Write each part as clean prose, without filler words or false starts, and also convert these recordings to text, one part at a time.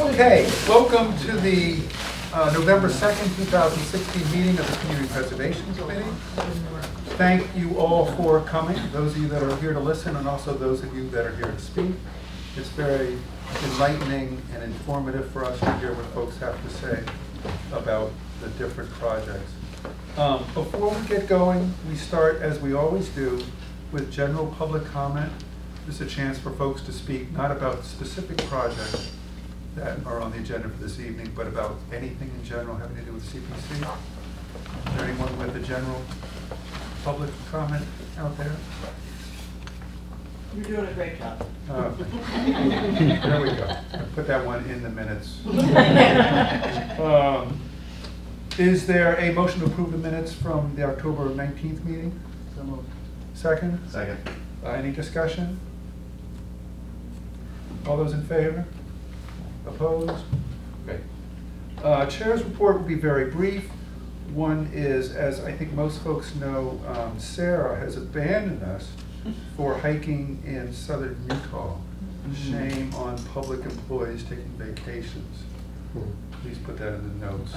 Okay, welcome to the November 2nd, 2016 meeting of the Community Preservation Committee. Thank you all for coming, those of you that are here to listen and also those of you that are here to speak. It's very enlightening and informative for us to hear what folks have to say about the different projects. Before we get going, we start, as we always do, with general public comment. This is a chance for folks to speak not about specific projects that are on the agenda for this evening, but about anything in general having to do with CPC. Is there anyone with a general public comment out there? You're doing a great job. There we go. I put that one in the minutes. Is there a motion to approve the minutes from the October 19th meeting? So moved. Second? Second. Any discussion? All those in favor? Opposed? Great. Chair's report will be very brief. One is, as I think most folks know, Sarah has abandoned us for hiking in southern Utah. Shame on public employees taking vacations. Please put that in the notes.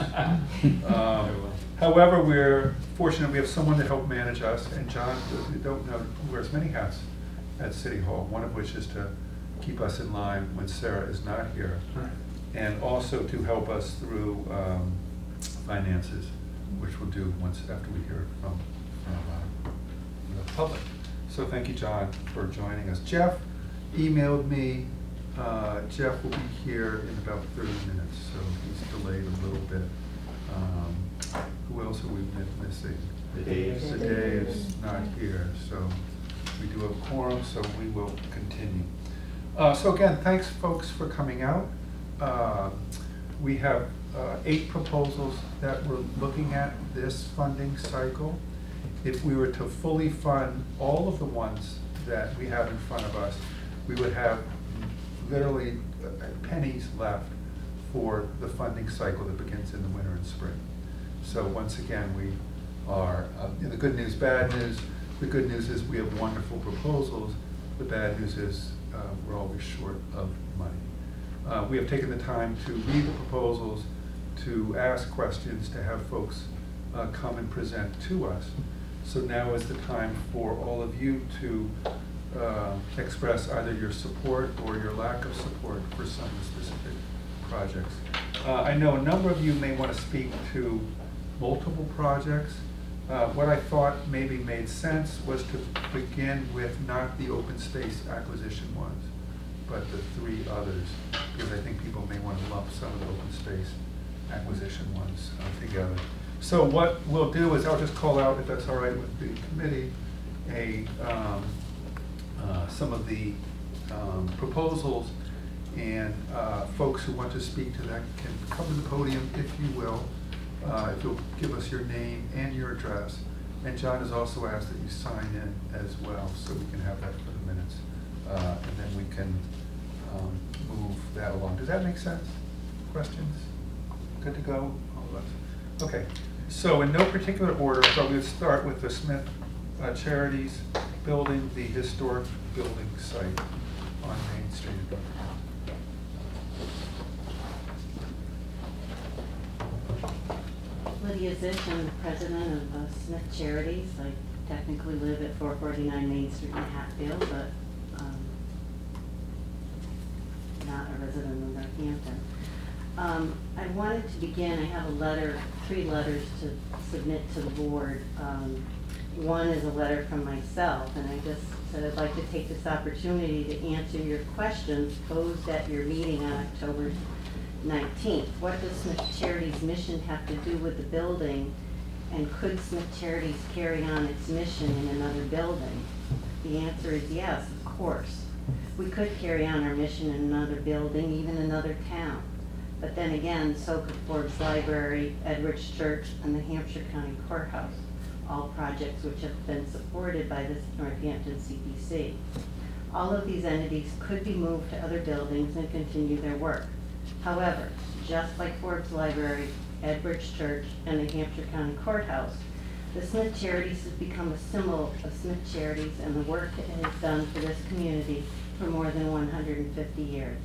However, we're fortunate we have someone to help manage us, and John, those who don't know, wears many hats at City Hall, one of which is to keep us in line when Sarah is not here, and also to help us through finances, which we'll do once after we hear from the public. So thank you, John, for joining us. Jeff emailed me. Jeff will be here in about 30 minutes, so he's delayed a little bit. Who else are we missing? The Daves. The Daves not here, so we do have a quorum, so we will continue. So again, thanks folks for coming out. We have 8 proposals that we're looking at this funding cycle. If we were to fully fund all of the ones that we have in front of us, we would have literally pennies left for the funding cycle that begins in the winter and spring. So once again, we are, the good news, bad news. The good news is we have wonderful proposals. The bad news is we're always short of money. We have taken the time to read the proposals, to ask questions, to have folks come and present to us. So now is the time for all of you to express either your support or your lack of support for some specific projects. I know a number of you may want to speak to multiple projects. What I thought maybe made sense was to begin with not the open space acquisition ones, but the 3 others, because I think people may want to lump some of the open space acquisition ones together. So what we'll do is I'll just call out, if that's all right with the committee, some of the proposals, and folks who want to speak to that can come to the podium, if you will. If you'll give us your name and your address. And John has also asked that you sign in as well, so we can have that for the minutes. And then we can move that along. Does that make sense? Questions? Good to go? All of us. Okay. So in no particular order, but we'll start with the Smith Charities building, the historic building site on Main Street. Lydia Zish, I'm the president of Smith Charities. I technically live at 449 Main Street in Hatfield, but not a resident of Northampton. I wanted to begin, I have a letter, 3 letters to submit to the board. One is a letter from myself, and I just said I'd like to take this opportunity to answer your questions posed at your meeting on October 19th. What does Smith Charities' mission have to do with the building, and could Smith Charities carry on its mission in another building? The answer is yes, of course. We could carry on our mission in another building, even another town. But then again, so could Forbes Library, Edwards Church, and the Hampshire County Courthouse, all projects which have been supported by the Northampton CPC. All of these entities could be moved to other buildings and continue their work. However, just like Forbes Library, Edwards Church, and the Hampshire County Courthouse, the Smith Charities has become a symbol of Smith Charities and the work it has done for this community for more than 150 years.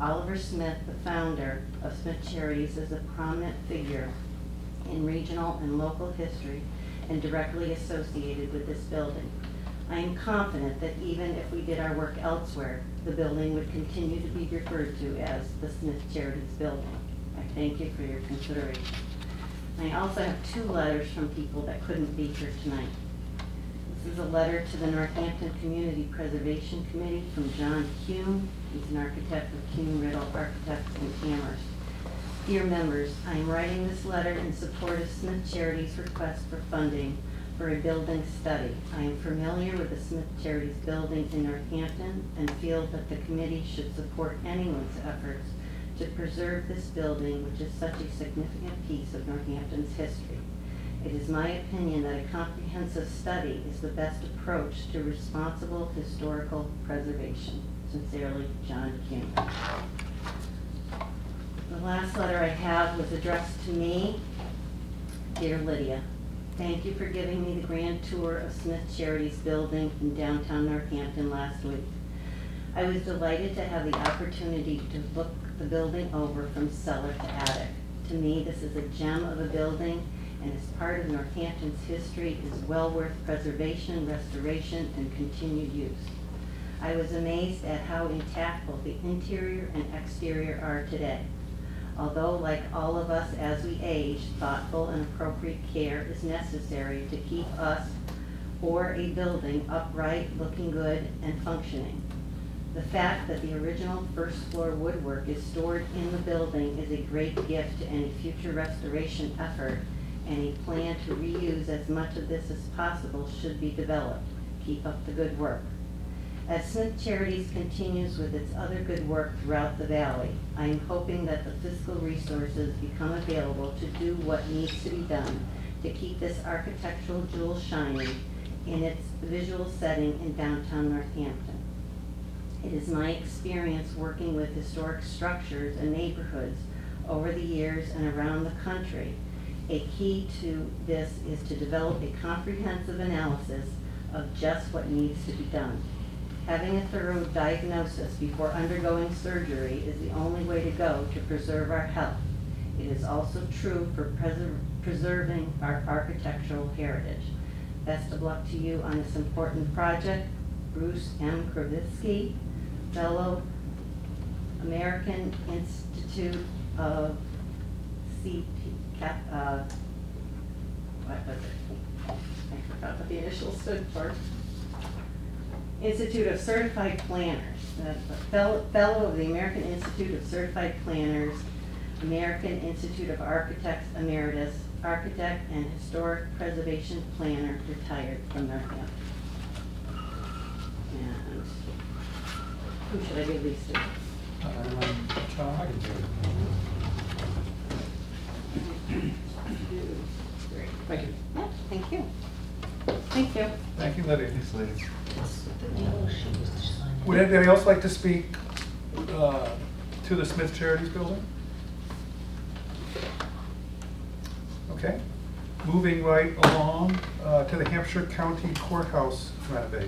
Oliver Smith, the founder of Smith Charities, is a prominent figure in regional and local history and directly associated with this building. I am confident that even if we did our work elsewhere, the building would continue to be referred to as the Smith Charities Building. I thank you for your consideration. I also have 2 letters from people that couldn't be here tonight. This is a letter to the Northampton Community Preservation Committee from John Hume. He's an architect with Hume Riddle Architects in Amherst. Dear members, I am writing this letter in support of Smith Charities' request for funding for a building study. I am familiar with the Smith Charities building in Northampton and feel that the committee should support anyone's efforts to preserve this building, which is such a significant piece of Northampton's history. It is my opinion that a comprehensive study is the best approach to responsible historical preservation. Sincerely, John Hume. The last letter I have was addressed to me. Dear Lydia, thank you for giving me the grand tour of Smith Charities building in downtown Northampton last week. I was delighted to have the opportunity to look the building over from cellar to attic. To me, this is a gem of a building, and as part of Northampton's history is well worth preservation, restoration, and continued use. I was amazed at how intact both the interior and exterior are today. Although, like all of us as we age, thoughtful and appropriate care is necessary to keep us or a building upright, looking good, and functioning. The fact that the original first floor woodwork is stored in the building is a great gift to any future restoration effort, and a plan to reuse as much of this as possible should be developed. Keep up the good work. As Smith Charities continues with its other good work throughout the valley, I am hoping that the fiscal resources become available to do what needs to be done to keep this architectural jewel shining in its visual setting in downtown Northampton. It is my experience working with historic structures and neighborhoods over the years and around the country. A key to this is to develop a comprehensive analysis of just what needs to be done. Having a thorough diagnosis before undergoing surgery is the only way to go to preserve our health. It is also true for preserving our architectural heritage. Best of luck to you on this important project. Bruce M. Kravitsky, Fellow, American Institute of what was it? I forgot what the initials stood for. Institute of Certified Planners. Fellow of the American Institute of Certified Planners, American Institute of Architects Emeritus, architect and historic preservation planner, retired from Northampton. And who should I give these to? John, I can do it. Great. Thank you. Yeah, thank you. Thank you. Thank you, Lydia. Thanks, ladies. Would anybody else like to speak to the Smith Charities building? Okay. Moving right along to the Hampshire County Courthouse renovation.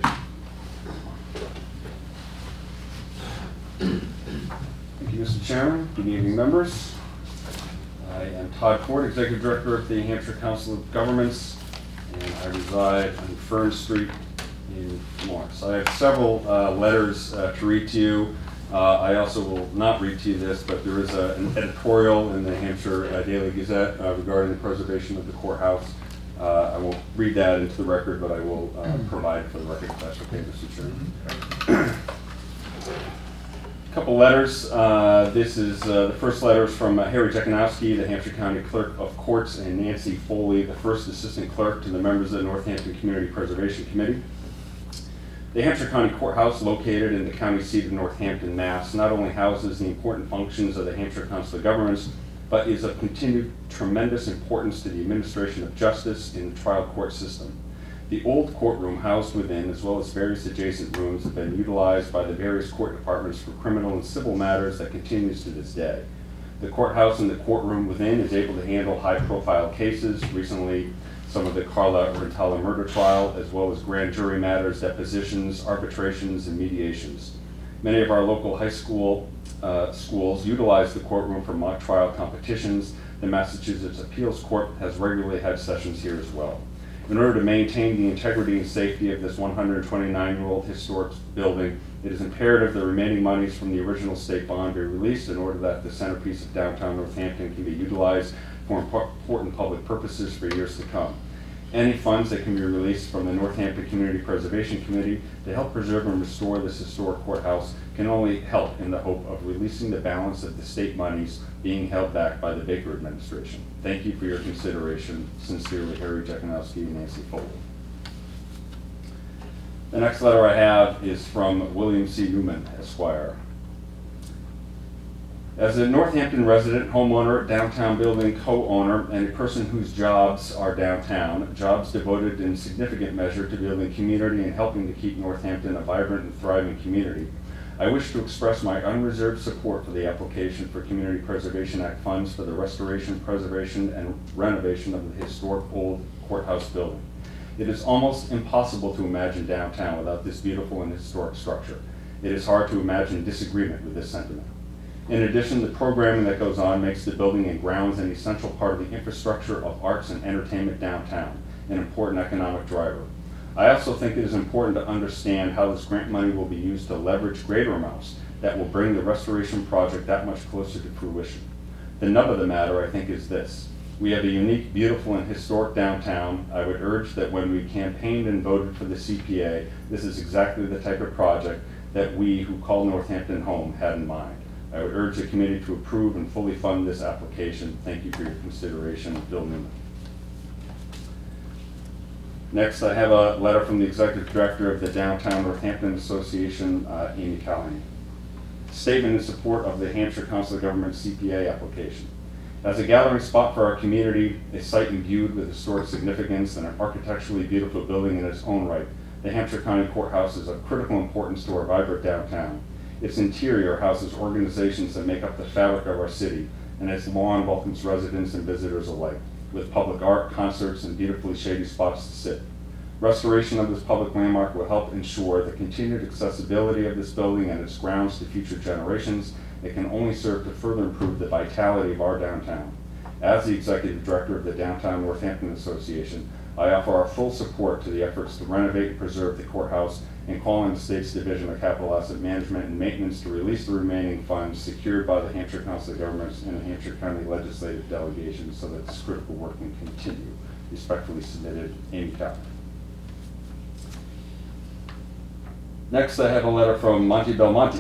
Thank you, Mr. Chairman. Good evening, members. I am Todd Ford, Executive Director of the Hampshire Council of Governments, and I reside on Fern Street in Morris. I have several letters to read to you. I also will not read to you this, but there is an editorial in the Hampshire Daily Gazette regarding the preservation of the courthouse. I won't read that into the record, but I will provide it for the record if that's okay, Mr. Chairman. Couple letters. This is the first letter is from Harry Jekanowski, the Hampshire County Clerk of Courts, and Nancy Foley, the first Assistant Clerk, to the members of the Northampton Community Preservation Committee. The Hampshire County Courthouse, located in the county seat of Northampton, Mass., not only houses the important functions of the Hampshire Council of Governments, but is of continued tremendous importance to the administration of justice in the trial court system. The old courtroom housed within, as well as various adjacent rooms, have been utilized by the various court departments for criminal and civil matters that continues to this day. The courthouse and the courtroom within is able to handle high-profile cases, recently some of the Carla Rentala murder trial, as well as grand jury matters, depositions, arbitrations, and mediations. Many of our local high school schools utilize the courtroom for mock trial competitions. The Massachusetts Appeals Court has regularly had sessions here as well. In order to maintain the integrity and safety of this 129-year-old historic building, it is imperative the remaining monies from the original state bond be released in order that the centerpiece of downtown Northampton can be utilized for important public purposes for years to come. Any funds that can be released from the Northampton Community Preservation Committee to help preserve and restore this historic courthouse can only help in the hope of releasing the balance of the state monies being held back by the Baker administration. Thank you for your consideration. Sincerely, Harry Jekanowski and Nancy Foley. The next letter I have is from William C. Newman, Esquire. As a Northampton resident, homeowner, downtown building co-owner, and a person whose jobs are downtown, jobs devoted in significant measure to building community and helping to keep Northampton a vibrant and thriving community, I wish to express my unreserved support for the application for Community Preservation Act funds for the restoration, preservation, and renovation of the historic old courthouse building. It is almost impossible to imagine downtown without this beautiful and historic structure. It is hard to imagine disagreement with this sentiment. In addition, the programming that goes on makes the building and grounds an essential part of the infrastructure of arts and entertainment downtown, an important economic driver. I also think it is important to understand how this grant money will be used to leverage greater amounts that will bring the restoration project that much closer to fruition. The nub of the matter, I think, is this. We have a unique, beautiful, and historic downtown. I would urge that when we campaigned and voted for the CPA, this is exactly the type of project that we who call Northampton home had in mind. I would urge the committee to approve and fully fund this application. Thank you for your consideration, Bill Newman. Next, I have a letter from the Executive Director of the Downtown Northampton Association, Amy Callahan. Statement in support of the Hampshire Council of Government CPA application. As a gathering spot for our community, a site imbued with historic significance and an architecturally beautiful building in its own right, the Hampshire County Courthouse is of critical importance to our vibrant downtown. Its interior houses organizations that make up the fabric of our city, and its lawn welcomes residents and visitors alike, with public art, concerts, and beautifully shady spots to sit. Restoration of this public landmark will help ensure the continued accessibility of this building and its grounds to future generations. It can only serve to further improve the vitality of our downtown. As the Executive Director of the Downtown Northampton Association, I offer our full support to the efforts to renovate and preserve the courthouse and call on the state's Division of Capital Asset Management and Maintenance to release the remaining funds secured by the Hampshire Council of Governments and the Hampshire County Legislative Delegation so that this critical work can continue. Respectfully submitted, Amy Callahan. Next, I have a letter from Monty Belmonte.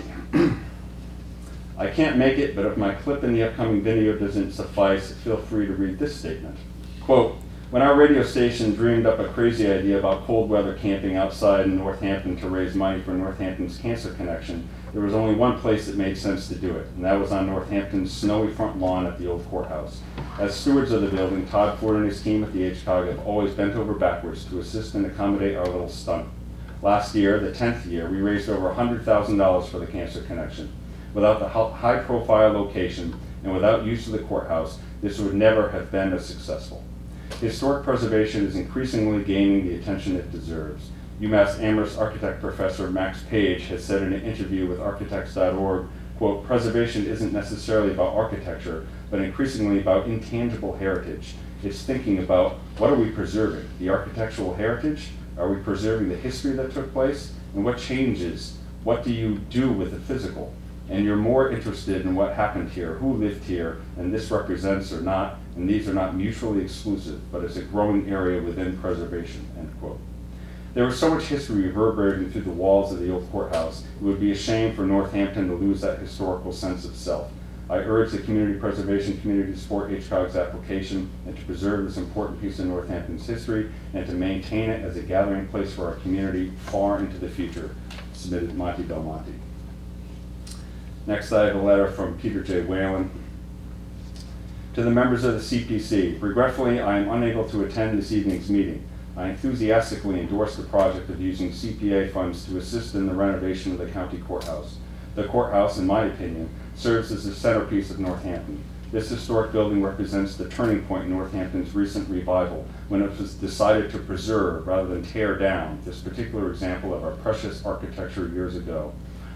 I can't make it, but if my clip in the upcoming video doesn't suffice, feel free to read this statement. Quote, when our radio station dreamed up a crazy idea about cold weather camping outside in Northampton to raise money for Northampton's Cancer Connection, there was only one place that made sense to do it, and that was on Northampton's snowy front lawn at the old courthouse. As stewards of the building, Todd Ford and his team at the HCOG have always bent over backwards to assist and accommodate our little stunt. Last year, the 10th year, we raised over $100,000 for the Cancer Connection. Without the high-profile location and without use of the courthouse, this would never have been as successful. Historic preservation is increasingly gaining the attention it deserves. UMass Amherst architect professor Max Page has said in an interview with architects.org, quote, preservation isn't necessarily about architecture, but increasingly about intangible heritage. It's thinking about what are we preserving? The architectural heritage? Are we preserving the history that took place? And what changes? What do you do with the physical? And you're more interested in what happened here, who lived here, and this represents or not, and these are not mutually exclusive, but it's a growing area within preservation, end quote. There was so much history reverberating through the walls of the old courthouse, it would be a shame for Northampton to lose that historical sense of self. I urge the Community Preservation Committee to support HCOG's application and to preserve this important piece of Northampton's history and to maintain it as a gathering place for our community far into the future. Submitted, Monty Belmonte. Next, I have a letter from Peter J. Whalen. To the members of the CPC, regretfully, I am unable to attend this evening's meeting. I enthusiastically endorse the project of using CPA funds to assist in the renovation of the county courthouse. The courthouse, in my opinion, serves as the centerpiece of Northampton. This historic building represents the turning point in Northampton's recent revival when it was decided to preserve rather than tear down this particular example of our precious architecture years ago.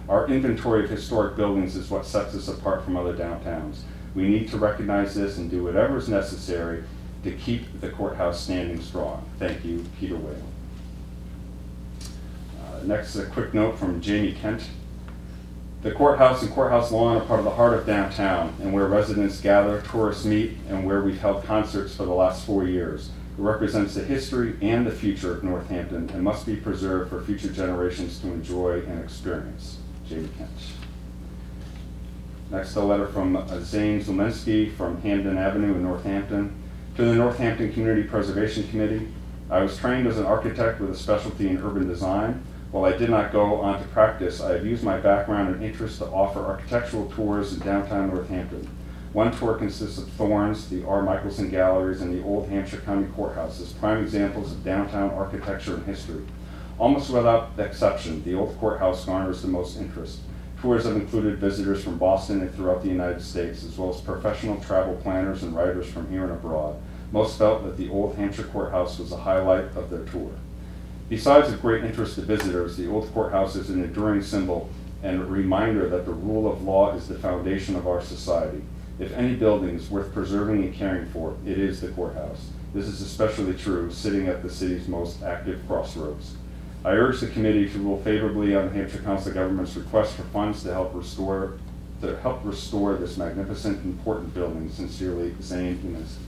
Our inventory of historic buildings is what sets us apart from other downtowns. We need to recognize this and do whatever is necessary to keep the courthouse standing strong. Thank you, Peter Whalen. Next, a quick note from Jamie Kent. The courthouse and courthouse lawn are part of the heart of downtown and where residents gather, tourists meet, and where we've held concerts for the last 4 years. It represents the history and the future of Northampton and must be preserved for future generations to enjoy and experience. Jamie Kent. Next, a letter from Zane Zumensky from Hamden Avenue in Northampton. To the Northampton Community Preservation Committee, I was trained as an architect with a specialty in urban design. While I did not go on to practice, I have used my background and interest to offer architectural tours in downtown Northampton. One tour consists of Thorns, the R. Michelson Galleries, and the Old Hampshire County Courthouse as prime examples of downtown architecture and history. Almost without exception, the old courthouse garners the most interest. Tours have included visitors from Boston and throughout the United States, as well as professional travel planners and writers from here and abroad. Most felt that the Old Hampshire Courthouse was the highlight of their tour. Besides of great interest to visitors, the old courthouse is an enduring symbol and a reminder that the rule of law is the foundation of our society. If any building is worth preserving and caring for, it is the courthouse. This is especially true sitting at the city's most active crossroads. I urge the committee to rule favorably on the Hampshire Council of Government's request for funds to help restore this magnificent, important building. Sincerely, Zane Zumensky.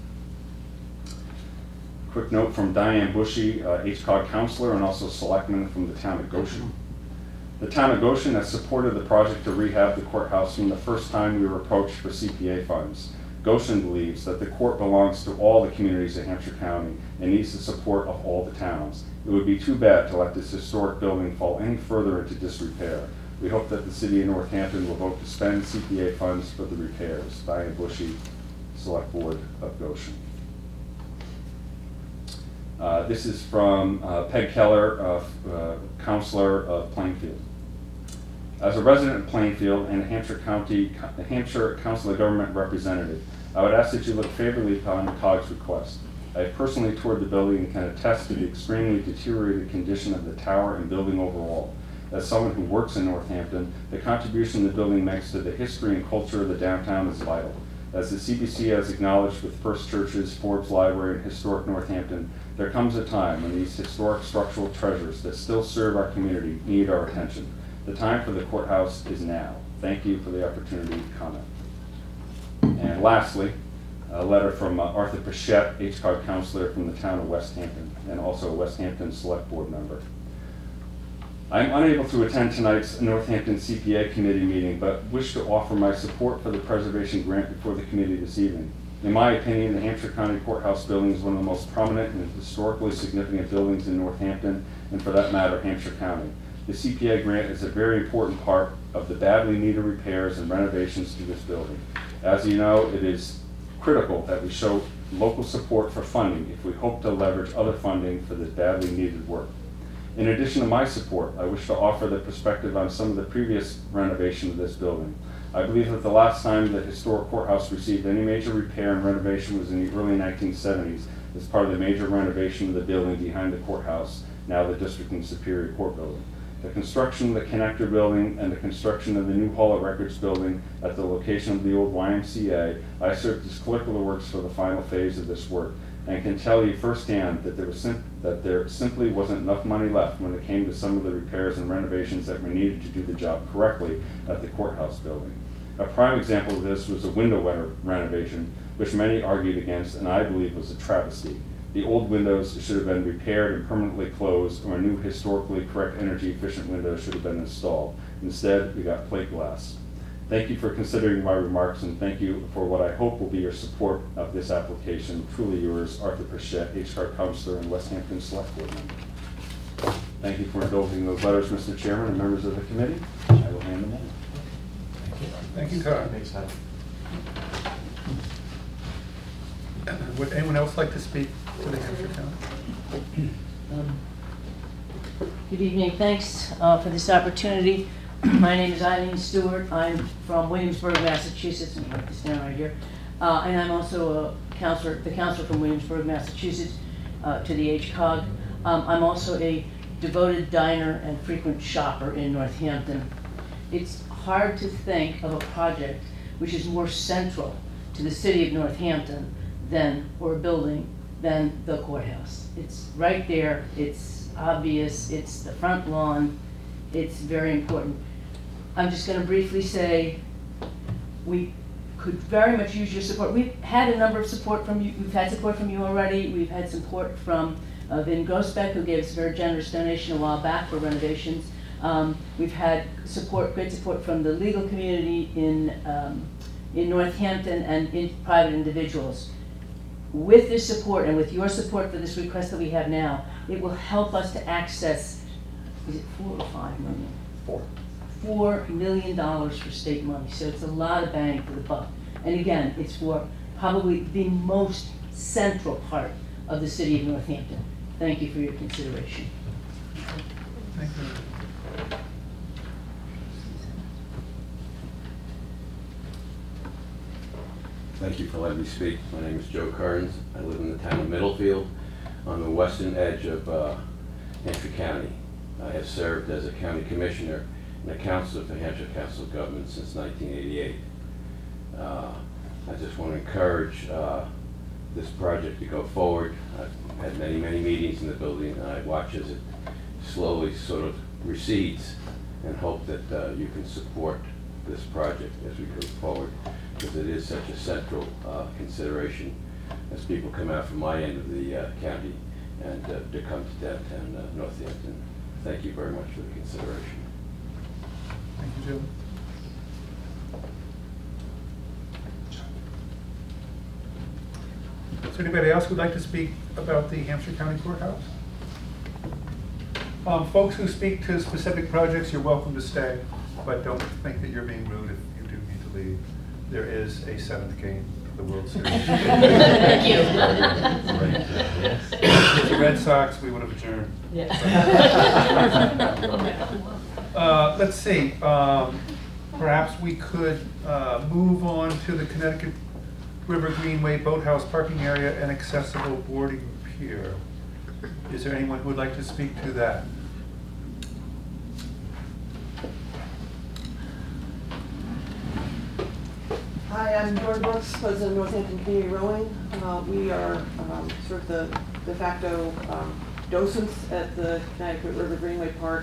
Quick note from Diane Bushy, HCOG counselor and also selectman from the town of Goshen. The town of Goshen has supported the project to rehab the courthouse from the first time we were approached for CPA funds. Goshen believes that the court belongs to all the communities of Hampshire County and needs the support of all the towns. It would be too bad to let this historic building fall any further into disrepair. We hope that the city of Northampton will vote to spend CPA funds for the repairs. Diane Bushy, Select Board of Goshen. This is from Peg Keller, Counselor of Plainfield. As a resident of Plainfield and a Hampshire Council of Government representative, I would ask that you look favorably upon the COG's request. I have personally toured the building and can attest to the extremely deteriorated condition of the tower and building overall. As someone who works in Northampton, the contribution the building makes to the history and culture of the downtown is vital. As the CBC has acknowledged with First Churches, Forbes Library, and Historic Northampton, there comes a time when these historic structural treasures that still serve our community need our attention. The time for the courthouse is now. Thank you for the opportunity to comment. And lastly, a letter from Arthur Pichette, HCOG counselor from the town of West Hampton, and also a West Hampton Select Board member. I am unable to attend tonight's Northampton CPA committee meeting, but wish to offer my support for the preservation grant before the committee this evening. In my opinion, the Hampshire County Courthouse building is one of the most prominent and historically significant buildings in Northampton, and for that matter, Hampshire County. The CPA grant is a very important part of the badly needed repairs and renovations to this building. As you know, it is critical that we show local support for funding if we hope to leverage other funding for this badly needed work. In addition to my support, I wish to offer the perspective on some of the previous renovation of this building. I believe that the last time the historic courthouse received any major repair and renovation was in the early 1970s as part of the major renovation of the building behind the courthouse, now the District and Superior Court building. The construction of the connector building and the construction of the new Hall of Records building at the location of the old YMCA, I served as clerk of the works for the final phase of this work, and can tell you firsthand that there simply wasn't enough money left when it came to some of the repairs and renovations that were needed to do the job correctly at the courthouse building. A prime example of this was a window renovation, which many argued against and I believe was a travesty. The old windows should have been repaired and permanently closed, or new historically correct energy efficient windows should have been installed. Instead, we got plate glass. Thank you for considering my remarks, and thank you for what I hope will be your support of this application. Truly yours, Arthur Pichette, HCOG Counselor and West Hampton Select Board member. Thank you for indulging those letters, Mr. Chairman and members of the committee. I will hand them in. Thank you, Todd. Thanks, Todd. Would anyone else like to speak to the Hampshire County? Good evening. Thanks for this opportunity. My name is Eileen Stewart. I'm from Williamsburg, Massachusetts. I'm going to stand right here. And I'm also a counselor, the counselor from Williamsburg, Massachusetts, to the HCOG. I'm also a devoted diner and frequent shopper in Northampton. It's hard to think of a project which is more central to the city of Northampton or a building than the courthouse. It's right there, it's obvious, it's the front lawn, it's very important. I'm just gonna briefly say, we could very much use your support. We've had a number of support from you, we've had support from you already. We've had support from Vin Grosbeck, who gave us a very generous donation a while back for renovations. We've had support, great support from the legal community in Northampton and in private individuals. With this support and with your support for this request that we have now, it will help us to access, is it $4 or $5 million? $4 million for state money, so it's a lot of bang for the buck. And again, it's for probably the most central part of the city of Northampton. Thank you for your consideration. Thank you. Thank you for letting me speak. My name is Joe Kearns. I live in the town of Middlefield on the western edge of Hampshire County. I have served as a county commissioner and a counselor for Hampshire Council of Government since 1988. I just want to encourage this project to go forward. I've had many, many meetings in the building, and I watch as it slowly sort of recedes, and hope that you can support this project as we go forward, because it is such a central consideration as people come out from my end of the county and to come to downtown Northampton. Thank you very much for the consideration. Thank you, Jim. Is there anybody else who'd like to speak about the Hampshire County Courthouse? Folks who speak to specific projects, you're welcome to stay, but don't think that you're being rude if you do need to leave. There is a 7th game of the World Series. Thank you. If it was the Red Sox, we would have adjourned. Yeah. Let's see. Perhaps we could move on to the Connecticut River Greenway Boathouse parking area and accessible boarding pier. Is there anyone who would like to speak to that? Hi, I'm Dawn Brooks, President of Northampton Community Rowing. We are sort of the de facto docents at the Connecticut River Greenway Park,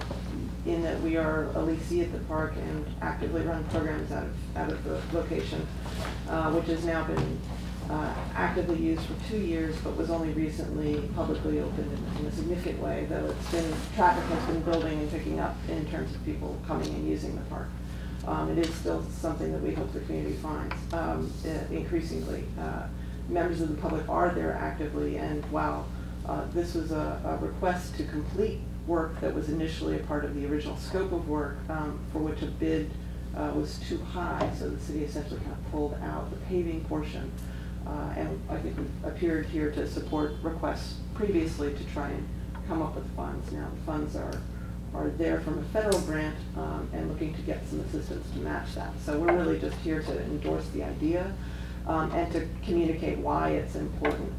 in that we are a leasee at the park and actively run programs out of the location, which has now been actively used for 2 years, but was only recently publicly opened in a significant way, though traffic has been building and picking up in terms of people coming and using the park. It is still something that we hope the community finds increasingly. Members of the public are there actively, and while this was a request to complete work that was initially a part of the original scope of work, for which a bid was too high, so the city essentially kind of pulled out the paving portion. And I think we've appeared here to support requests previously to try and come up with funds. Now the funds are there from a federal grant, and looking to get some assistance to match that. So we're really just here to endorse the idea and to communicate why it's important.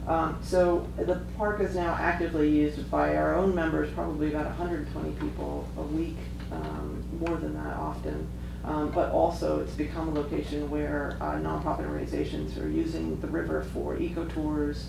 So the park is now actively used by our own members, probably about 120 people a week, more than that often. But also it's become a location where nonprofit organizations are using the river for eco-tours,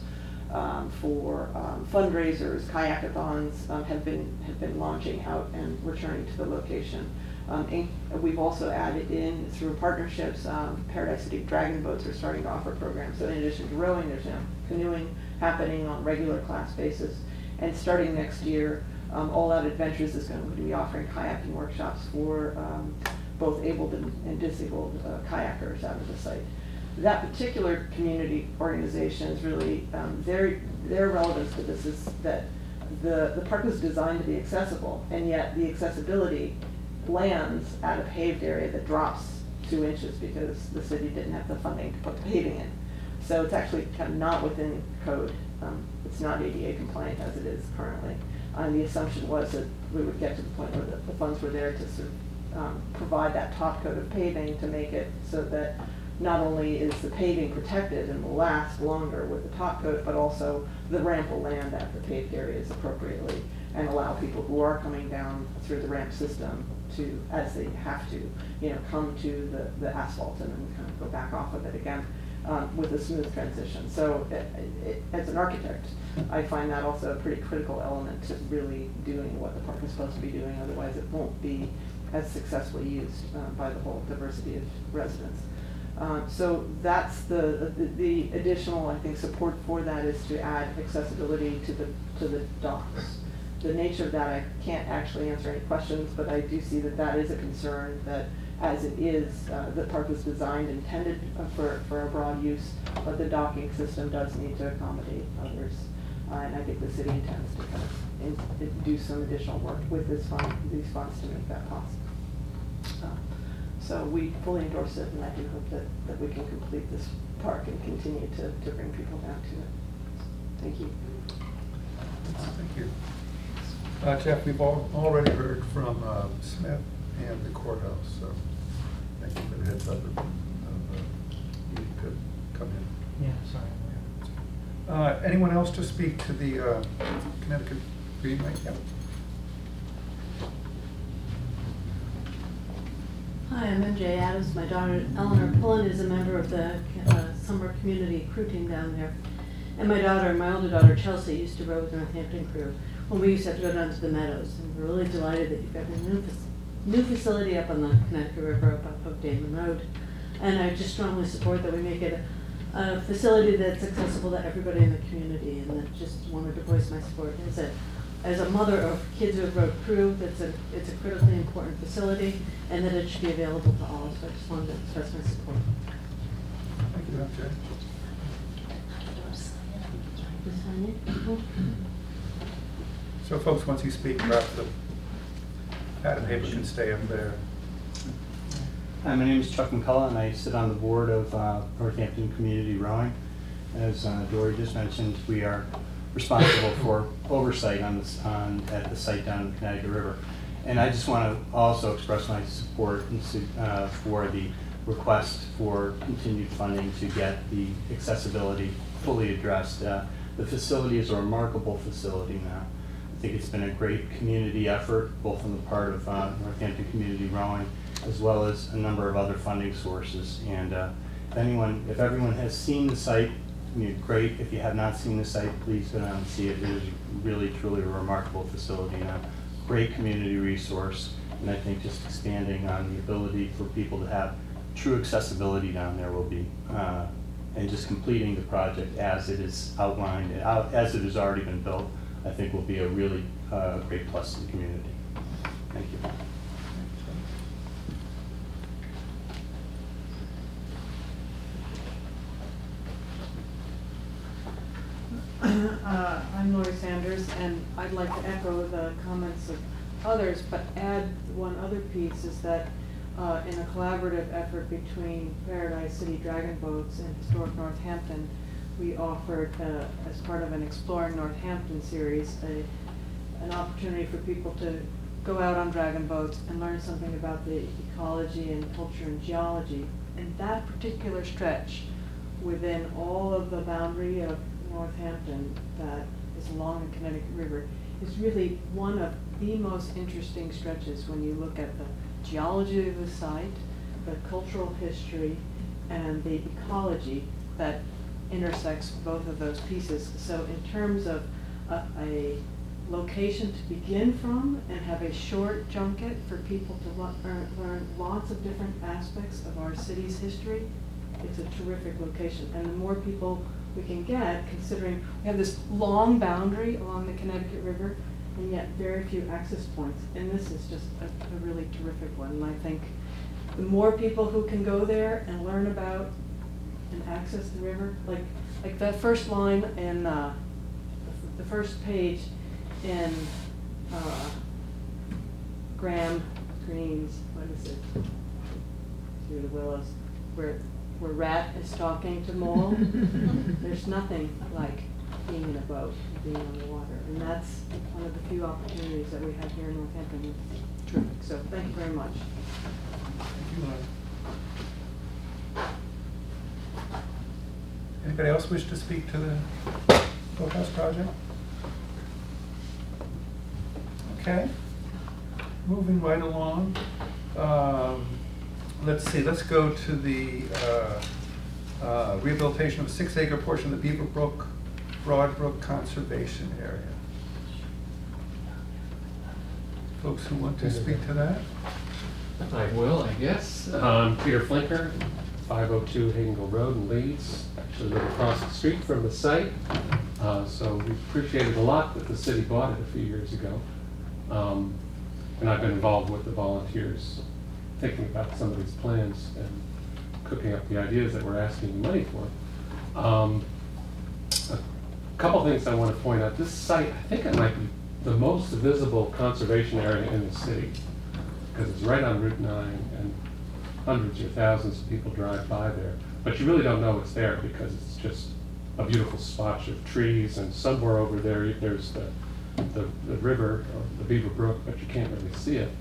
for fundraisers. Kayakathons have been launching out and returning to the location. We've also added in, through partnerships, Paradise City Dragon Boats are starting to offer programs. So in addition to rowing, there's now canoeing happening on a regular class basis. And starting next year, All Out Adventures is going to be offering kayaking workshops for both abled and disabled kayakers out of the site. That particular community organization is really, their relevance to this is that the park was designed to be accessible, and yet the accessibility lands at a paved area that drops 2 inches because the city didn't have the funding to put the paving in. So it's actually kind of not within code. It's not ADA compliant as it is currently. And the assumption was that we would get to the point where the funds were there to sort of provide that top coat of paving to make it so that not only is the paving protected and will last longer with the top coat, but also the ramp will land at the paved areas appropriately. and allow people who are coming down through the ramp system to, as they have to, come to the asphalt and then kind of go back off of it again with a smooth transition. So as an architect, I find that also a pretty critical element to really doing what the park is supposed to be doing, otherwise it won't be as successfully used by the whole diversity of residents. So that's the additional, I think, support for that is to add accessibility to the docks. The nature of that, I can't actually answer any questions, but I do see that that is a concern, that as it is, the park was designed, intended for a broad use, but the docking system does need to accommodate others. And I think the city intends to kind of do some additional work with these funds to make that possible. So we fully endorse it, and I do hope that we can complete this park and continue to bring people down to it. Thank you. Thank you. Jeff, we've already heard from Smith and the courthouse, so thank you for the heads up of you could come in. Yeah, sorry. Anyone else to speak to the Connecticut Greenway? Yep. Hi, I'm MJ Adams. My daughter Eleanor Pullen is a member of the summer community crew team down there. And my older daughter Chelsea used to row with the Northampton crew when we used to have to go down to the meadows. And we're really delighted that you've got a new facility up on the Connecticut River up off Damon Road. And I just strongly support that we make it a facility that's accessible to everybody in the community, and I just wanted to voice my support. As a mother of kids who have rowed crew, it's a critically important facility, and that it should be available to all. So I just wanted to express my support. Thank you, MJ. So folks, once you speak, perhaps the pad of paper can stay up there. Hi, my name is Chuck McCullough, and I sit on the board of Northampton Community Rowing. As Dory just mentioned, we are responsible for oversight at the site down the Connecticut River. And I just want to also express my support for the request for continued funding to get the accessibility fully addressed. The facility is a remarkable facility now. I think it's been a great community effort, both on the part of Northampton Community Rowing, as well as a number of other funding sources. And if everyone has seen the site, great. If you have not seen the site, please go down and see it. It is really, truly a remarkable facility and a great community resource. And I think just expanding on the ability for people to have true accessibility down there will be, and just completing the project as it is outlined, as it has already been built, I think will be a really great plus to the community. Thank you. I'm Lori Sanders, and I'd like to echo the comments of others, but add one other piece is that in a collaborative effort between Paradise City Dragon Boats and Historic Northampton, we offered, as part of an Exploring Northampton series, an opportunity for people to go out on dragon boats and learn something about the ecology and culture and geology. And that particular stretch within all of the boundary of Northampton that is along the Connecticut River is really one of the most interesting stretches when you look at the geology of the site, the cultural history, and the ecology that intersects both of those pieces. So in terms of a location to begin from and have a short junket for people to learn lots of different aspects of our city's history, it's a terrific location. And the more people we can get, considering we have this long boundary along the Connecticut River and yet very few access points, and this is just a really terrific one. And I think the more people who can go there and learn about and access the river, like that first line in the first page in Graham Greene's, what is it? Through the Willows, where Rat is talking to Mole. There's nothing like being in a boat and being on the water, and that's one of the few opportunities that we have here in Northampton. It's terrific. So thank you very much. Thank you, Anybody else wish to speak to the boathouse project? Okay, moving right along. Let's see, let's go to the rehabilitation of a 6-acre portion of the Beaver Brook, Broadbrook Conservation Area. Folks who want to speak to that? I will, I guess. Peter Flinker, 502 Hagenville Road in Leeds. Actually live across the street from the site. So we appreciate it a lot that the city bought it a few years ago. And I've been involved with the volunteers thinking about some of these plans and cooking up the ideas that we're asking money for. A couple things I want to point out. This site, I think it might be the most visible conservation area in the city, because it's right on Route 9 and hundreds or thousands of people drive by there. But you really don't know it's there because it's just a beautiful spotch of trees, and somewhere over there there's the river, or the Beaver Brook, but you can't really see it.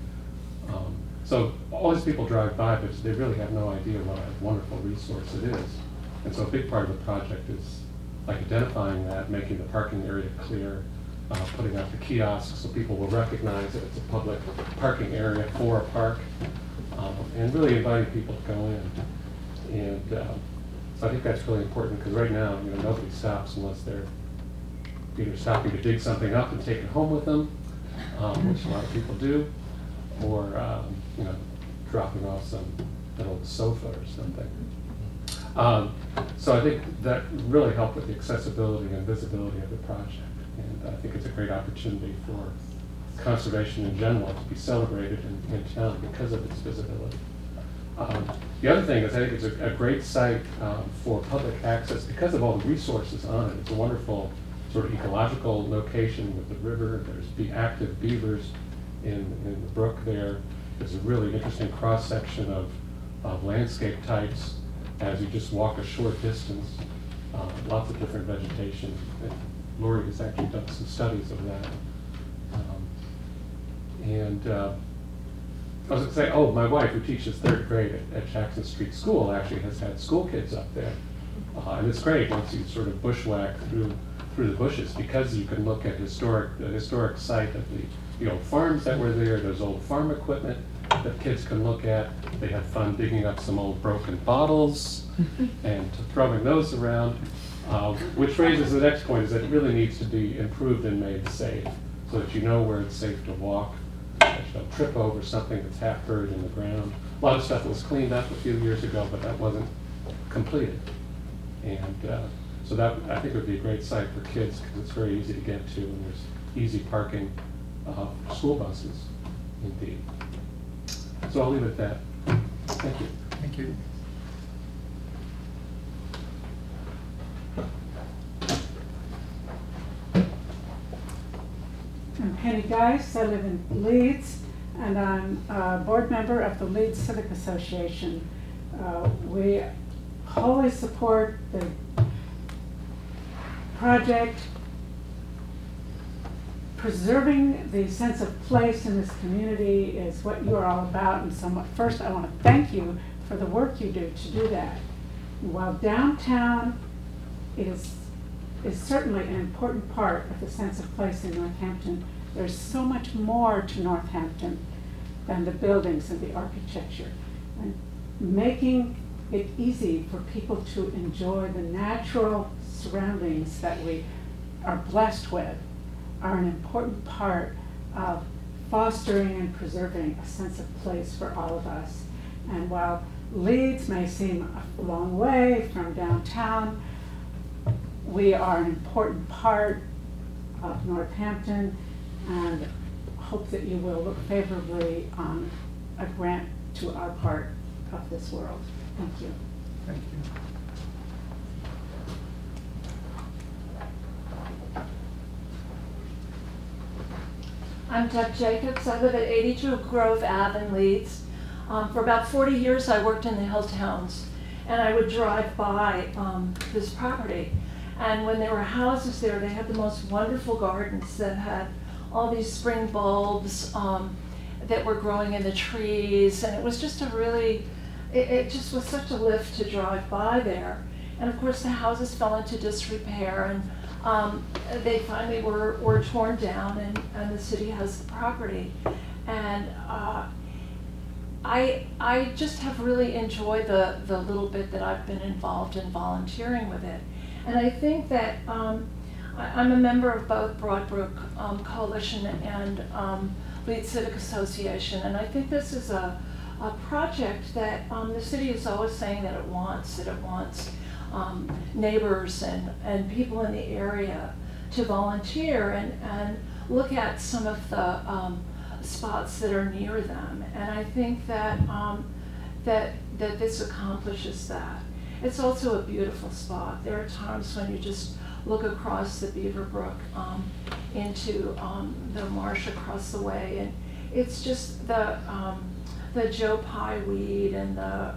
So all these people drive by, but they really have no idea what a wonderful resource it is. And so a big part of the project is like identifying that, making the parking area clear, putting out the kiosks so people will recognize that it's a public parking area for a park, and really inviting people to go in. And so I think that's really important, because right now, nobody stops unless they're either stopping to dig something up and take it home with them, which a lot of people do, or dropping off an old sofa or something. So I think that really helped with the accessibility and visibility of the project. And I think it's a great opportunity for conservation in general to be celebrated in town because of its visibility. The other thing is I think it's a great site for public access because of all the resources on it. It's a wonderful sort of ecological location with the river. There's active beavers in the brook there. There's a really interesting cross-section of landscape types as you just walk a short distance. Lots of different vegetation. Lori has actually done some studies of that. I was going to say, my wife, who teaches 3rd grade at Jackson Street School, actually has had school kids up there. And it's great once you sort of bushwhack through the bushes, because you can look at the historic site of the old farms that were there. There's old farm equipment that kids can look at. They have fun digging up some old broken bottles and throwing those around. Which raises the next point, is that it really needs to be improved and made safe, so that you know where it's safe to walk, that you don't trip over something that's half buried in the ground. A lot of stuff was cleaned up a few years ago, but that wasn't completed. And so that, I think, would be a great site for kids, because it's very easy to get to, and there's easy parking for school buses, indeed. So I'll leave it at that. Thank you. Thank you. I'm Penny Geist. I live in Leeds, and I'm a board member of the Leeds Civic Association. We wholly support the project. Preserving the sense of place in this community is what you're all about, and so first I want to thank you for the work you do to do that. While downtown is certainly an important part of the sense of place in Northampton, there's so much more to Northampton than the buildings and the architecture. And making it easy for people to enjoy the natural surroundings that we are blessed with are an important part of fostering and preserving a sense of place for all of us. And while Leeds may seem a long way from downtown, we are an important part of Northampton, and hope that you will look favorably on a grant to our part of this world. Thank you. Thank you. I'm Deb Jacobs. I live at 82 Grove Ave in Leeds. For about 40 years I worked in the hill towns, and I would drive by this property. And when there were houses there, they had the most wonderful gardens that had all these spring bulbs that were growing in the trees. And it was just it just was such a lift to drive by there. And of course the houses fell into disrepair, and they finally were torn down, and the city has the property. And I just have really enjoyed the little bit that I've been involved in volunteering with it. And I think that I'm a member of both Broadbrook Coalition and Leeds Civic Association, and I think this is a project that the city is always saying that it wants neighbors and people in the area to volunteer and look at some of the spots that are near them. And I think that that this accomplishes that. It's also a beautiful spot. There are times when you just look across the Beaver Brook into the marsh across the way, and it's just the Joe Pye weed and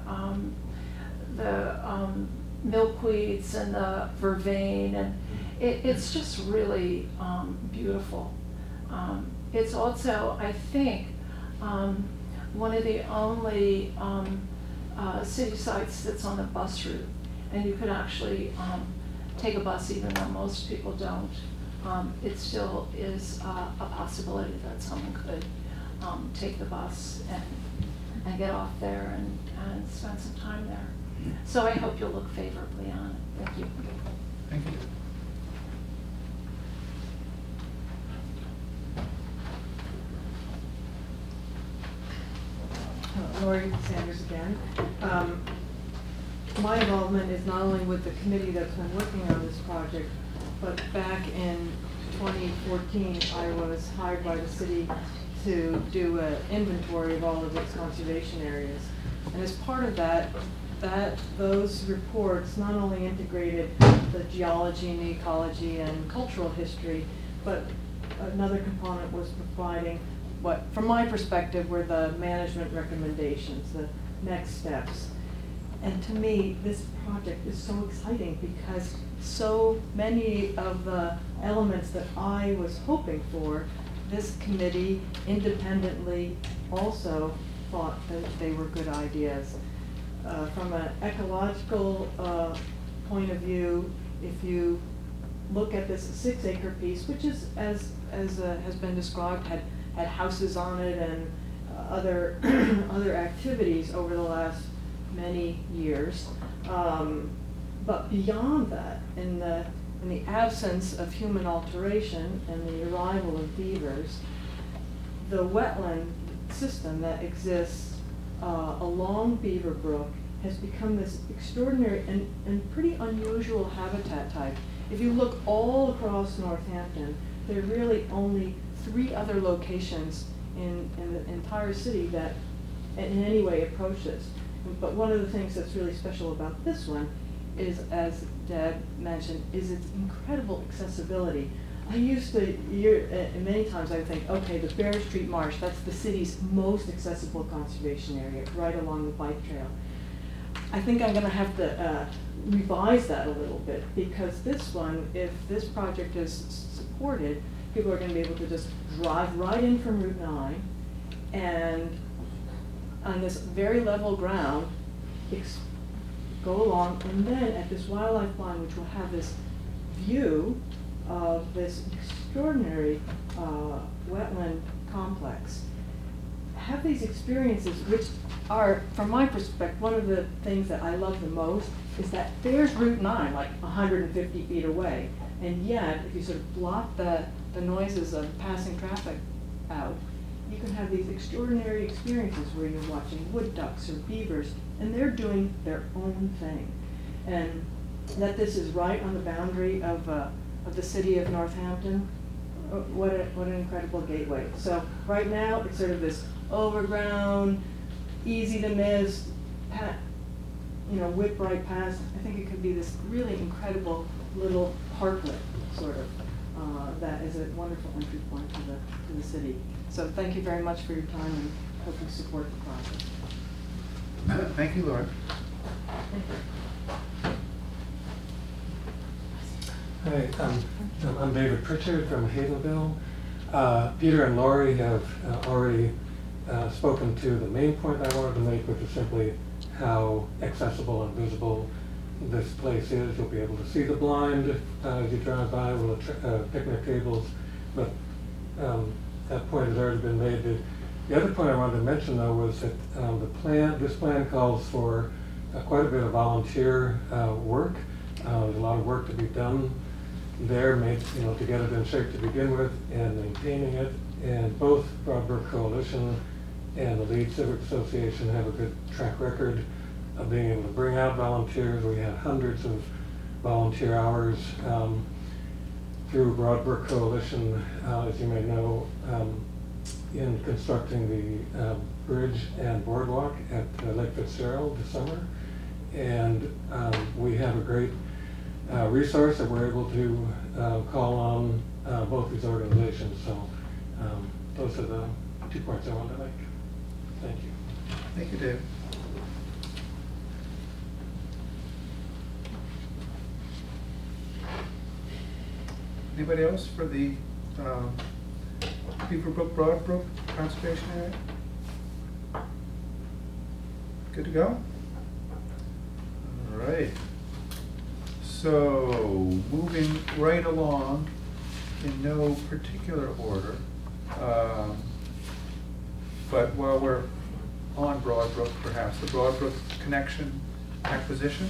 the milkweeds and the vervain, and it's just really beautiful. It's also, I think, one of the only city sites that's on a bus route, and you could actually take a bus even though most people don't. It still is a possibility that someone could take the bus and get off there and spend some time there. So I hope you'll look favorably on it. Thank you. Thank you. Lori Sanders again. My involvement is not only with the committee that's been working on this project, but back in 2014, I was hired by the city to do an inventory of all of its conservation areas. And as part of that, those reports not only integrated the geology and the ecology and cultural history, but another component was providing what, from my perspective, were the management recommendations, the next steps. And to me, this project is so exciting because so many of the elements that I was hoping for, this committee independently also thought that they were good ideas. From an ecological point of view, if you look at this 6-acre piece, which is, as has been described, had houses on it and other other activities over the last many years. But beyond that, in the absence of human alteration and the arrival of beavers, the wetland system that exists along Beaver Brook has become this extraordinary and pretty unusual habitat type. If you look all across Northampton, there are really only 3 other locations in the entire city that in any way approach this. But one of the things that's really special about this one is, as Deb mentioned, is its incredible accessibility. I used to, many times I would think, okay, the Bear Street Marsh, that's the city's most accessible conservation area, right along the bike trail. I think I'm gonna have to revise that a little bit, because this one, if this project is supported, people are gonna be able to just drive right in from Route 9 and on this very level ground, go along, and then at this wildlife line, which will have this view of this extraordinary wetland complex, have these experiences, which are, from my perspective, one of the things that I love the most is that there's Route 9, like 150 feet away, and yet, if you sort of block the noises of passing traffic out, you can have these extraordinary experiences where you're watching wood ducks or beavers, and they're doing their own thing. And that this is right on the boundary of the city of Northampton, what an incredible gateway. So right now, it's sort of this overground, easy to miss, whip right past. I think it could be this really incredible little parklet, sort of, that is a wonderful entry point to the city. So thank you very much for your time, and hope you support the project. Thank you, Laura. Hi, I'm David Pritchard from Hazelville. Peter and Laurie have already spoken to the main point I wanted to make, which is simply how accessible and visible this place is. You'll be able to see the blind as you drive by, we'll picnic tables, but that point has already been made. The other point I wanted to mention, though, was that this plan calls for quite a bit of volunteer work. There's a lot of work to be done there, to get it in shape to begin with, and maintaining it. And both Broadbrook Coalition and the Leeds Civic Association have a good track record of being able to bring out volunteers. We had hundreds of volunteer hours through Broadbrook Coalition, as you may know, in constructing the bridge and boardwalk at Lake Fitzgerald this summer. And we have a great resource that we're able to call on both these organizations. So those are the 2 points I wanted to make. Thank you. Thank you, Dave. Anybody else for the Beaverbrook Broadbrook Conservation Area? Good to go? All right. So, moving right along in no particular order, but while we're on Broadbrook, perhaps the Broadbrook Connection acquisition.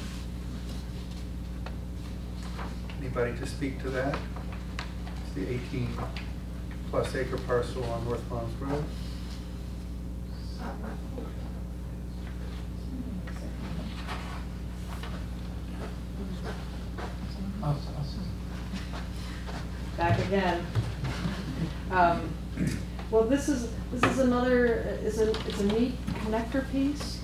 Anybody to speak to that? It's the 18+ acre parcel on North Farms Road. Back again. Well, this is another, it's a neat connector piece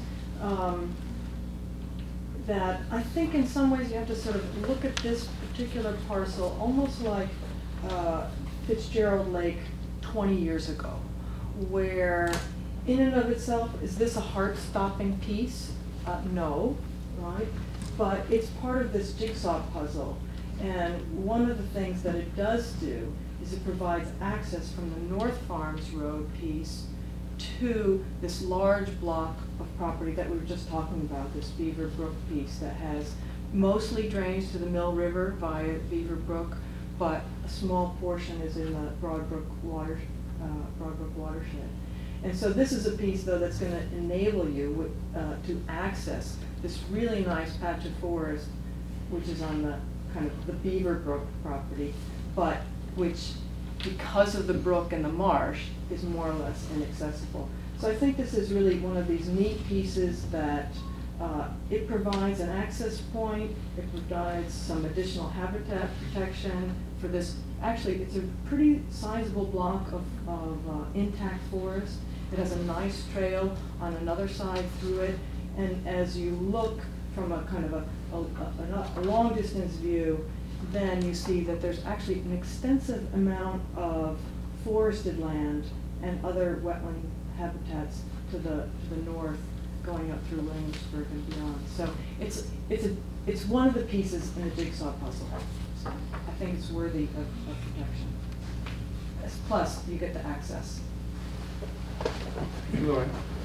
that I think in some ways you have to sort of look at this particular parcel almost like Fitzgerald Lake 20 years ago, where in and of itself, is this a heart-stopping piece? No, right? But it's part of this jigsaw puzzle. And one of the things that it does do is it provides access from the North Farms Road piece to this large block of property that we were just talking about, this Beaver Brook piece that has mostly drains to the Mill River via Beaver Brook, but a small portion is in the Broadbrook watershed. And so this is a piece, though, that's going to enable you to access this really nice patch of forest, which is on the kind of the Beaver Brook property, but which, because of the brook and the marsh, is more or less inaccessible. So I think this is really one of these neat pieces that it provides an access point, it provides some additional habitat protection for this. Actually, it's a pretty sizable block of intact forest. It has a nice trail on another side through it, and as you look from a kind of a long distance view, then you see that there's actually an extensive amount of forested land and other wetland habitats to the north, going up through Williamsburg and beyond. So it's one of the pieces in the jigsaw puzzle. So I think it's worthy of protection. Plus, you get the access. Lloyd.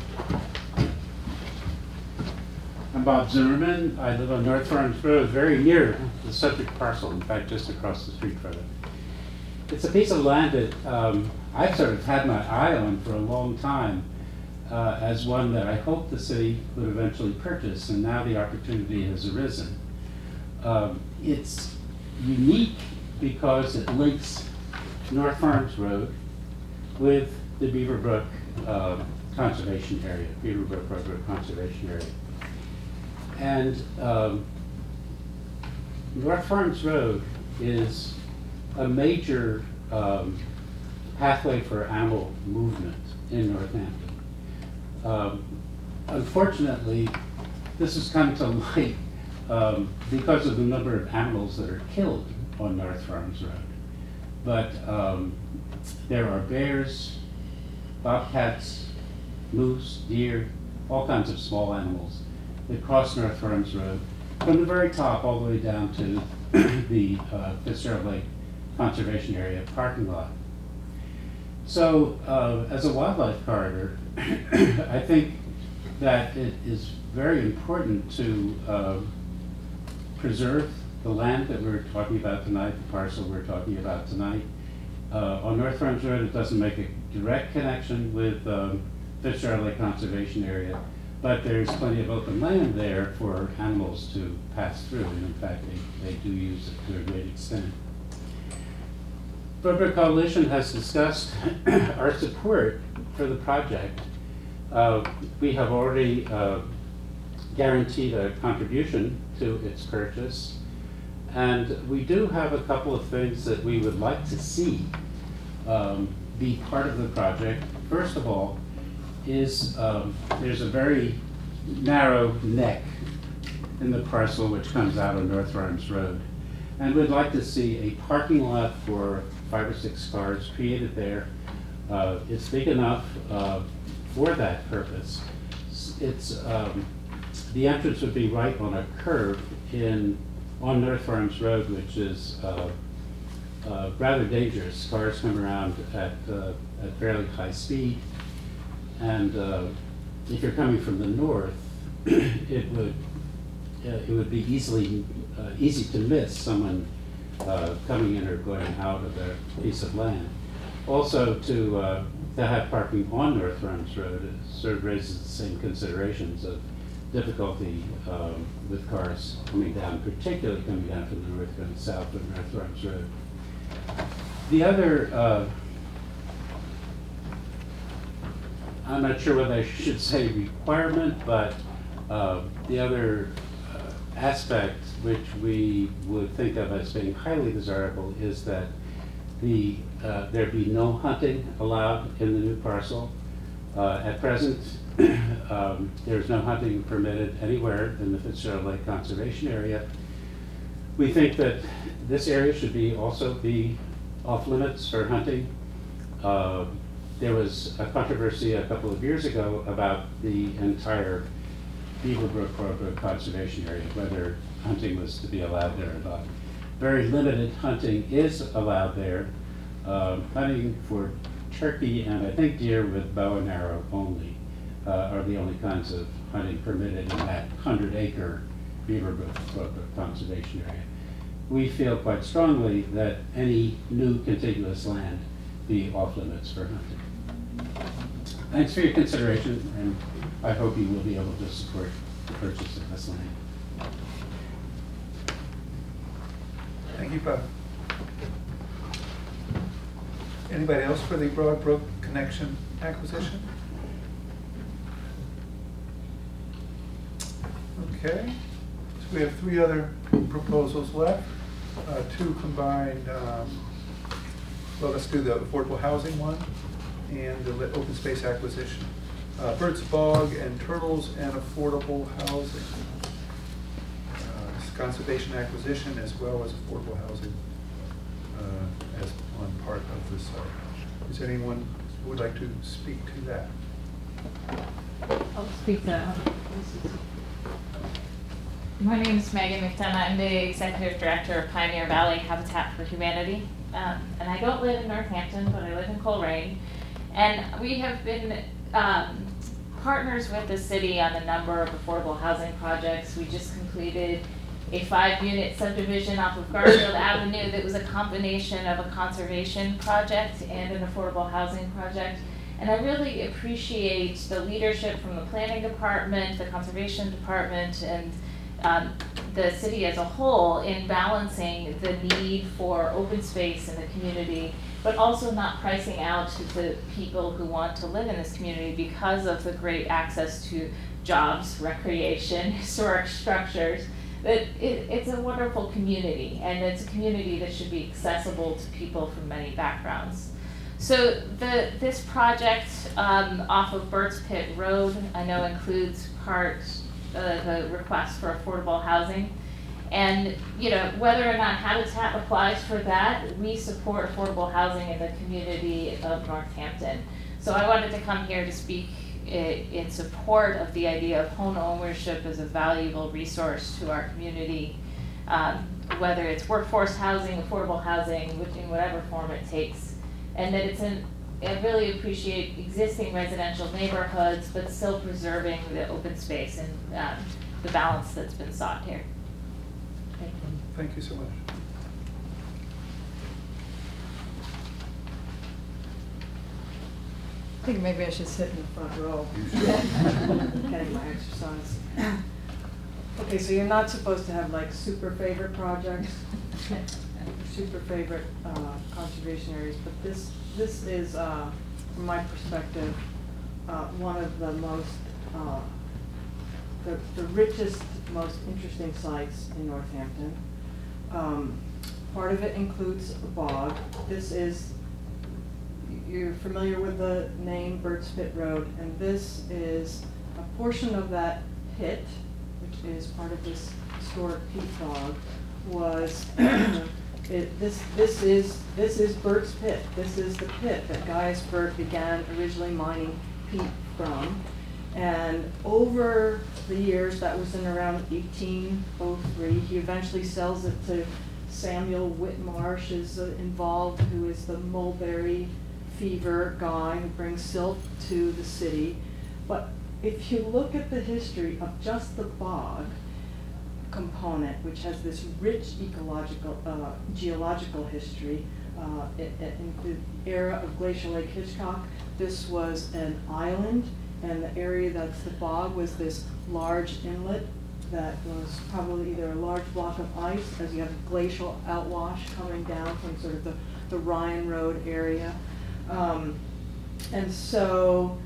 I'm Bob Zimmerman. I live on North Farms Road, very near the subject parcel, in fact, just across the street from it. It's a piece of land that I've sort of had my eye on for a long time as one that I hoped the city would eventually purchase, and now the opportunity has arisen. It's unique because it links North Farms Road with the Beaver Brook Conservation Area, Beaver Brook Broadbrook Conservation Area. And North Farms Road is a major pathway for animal movement in Northampton. Unfortunately, this has come to light because of the number of animals that are killed on North Farms Road. But there are bears, bobcats, moose, deer, all kinds of small animals that cross North Farms Road from the very top all the way down to the Fitzgerald Lake Conservation Area parking lot. So as a wildlife corridor, I think that it is very important to preserve the land that we're talking about tonight, the parcel we're talking about tonight. On North Farms Road, it doesn't make a direct connection with Fitzgerald Lake Conservation Area, but there's plenty of open land there for animals to pass through, and in fact, they do use it to a great extent. Broadbrook Coalition has discussed our support for the project. We have already guaranteed a contribution to its purchase, and we do have a couple of things that we would like to see be part of the project. First of all, is there's a very narrow neck in the parcel which comes out on North Farms Road, and we'd like to see a parking lot for 5 or 6 cars created there. It's big enough for that purpose. It's the entrance would be right on a curve on North Farms Road, which is rather dangerous. Cars come around at fairly high speed, and if you're coming from the north, it would be easy to miss someone coming in or going out of a piece of land. Also, to have parking on North Farms Road, it sort of raises the same considerations of difficulty with cars coming down, particularly coming down from the north going south of North Farms Road. The other, I'm not sure whether I should say requirement, but the other aspect which we would think of as being highly desirable is that there be no hunting allowed in the new parcel. At present, there's no hunting permitted anywhere in the Fitzgerald Lake Conservation Area. We think that this area should also be off limits for hunting. There was a controversy a couple of years ago about the entire Beaverbrook Conservation Area, whether hunting was to be allowed there or not. Very limited hunting is allowed there. Hunting for turkey and I think deer with bow and arrow only are the only kinds of hunting permitted in that 100-acre Beaverbrook Conservation Area. We feel quite strongly that any new contiguous land be off limits for hunting. Thanks for your consideration, and I hope you will be able to support the purchase of this land. Thank you, Bob. Anybody else for the Broadbrook connection acquisition? Okay, so we have 3 other proposals left. 2 combined, well, let's do the affordable housing one and the open space acquisition. Birds Bog and Turtles and affordable housing. Conservation acquisition as well as affordable housing as one part of the site. Is there anyone who would like to speak to that? I'll speak to that. My name is Megan McDonough. I'm the Executive Director of Pioneer Valley Habitat for Humanity. And I don't live in Northampton, but I live in Coleraine. And we have been partners with the city on a number of affordable housing projects. We just completed a 5-unit subdivision off of Garfield Avenue that was a combination of a conservation project and an affordable housing project. And I really appreciate the leadership from the planning department, the conservation department, and the city as a whole in balancing the need for open space in the community, but also not pricing out the people who want to live in this community because of the great access to jobs, recreation, historic structures. That it's a wonderful community, and it's a community that should be accessible to people from many backgrounds. So this project off of Burt's Pit Road, I know includes the request for affordable housing. And whether or not Habitat applies for that, we support affordable housing in the community of Northampton. So I wanted to come here to speak in support of the idea of home ownership as a valuable resource to our community, whether it's workforce housing, affordable housing, in whatever form it takes. And that I really appreciate existing residential neighborhoods, but still preserving the open space and the balance that's been sought here. Thank you so much. I think maybe I should sit in the front row. You should. Getting my exercise. Okay, so you're not supposed to have like super favorite projects, super favorite conservation areas, but this is, from my perspective, one of the most, the richest, most interesting sites in Northampton. Part of it includes a bog. This is, you're familiar with the name Burt's Pit Road, and this is a portion of that pit, which is part of this historic peat bog, was, this is Burt's Pit. This is the pit that Gaius Burt began originally mining peat from. And over the years, that was in around 1803, he eventually sells it to Samuel Whitmarsh, is involved, who is the mulberry fever guy who brings silk to the city. But if you look at the history of just the bog component, which has this rich ecological, geological history, it includes the era of Glacial Lake Hitchcock. This was an island, and the area that's the bog was this large inlet that was probably either a large block of ice, as you have a glacial outwash coming down from sort of the Ryan Road area. And so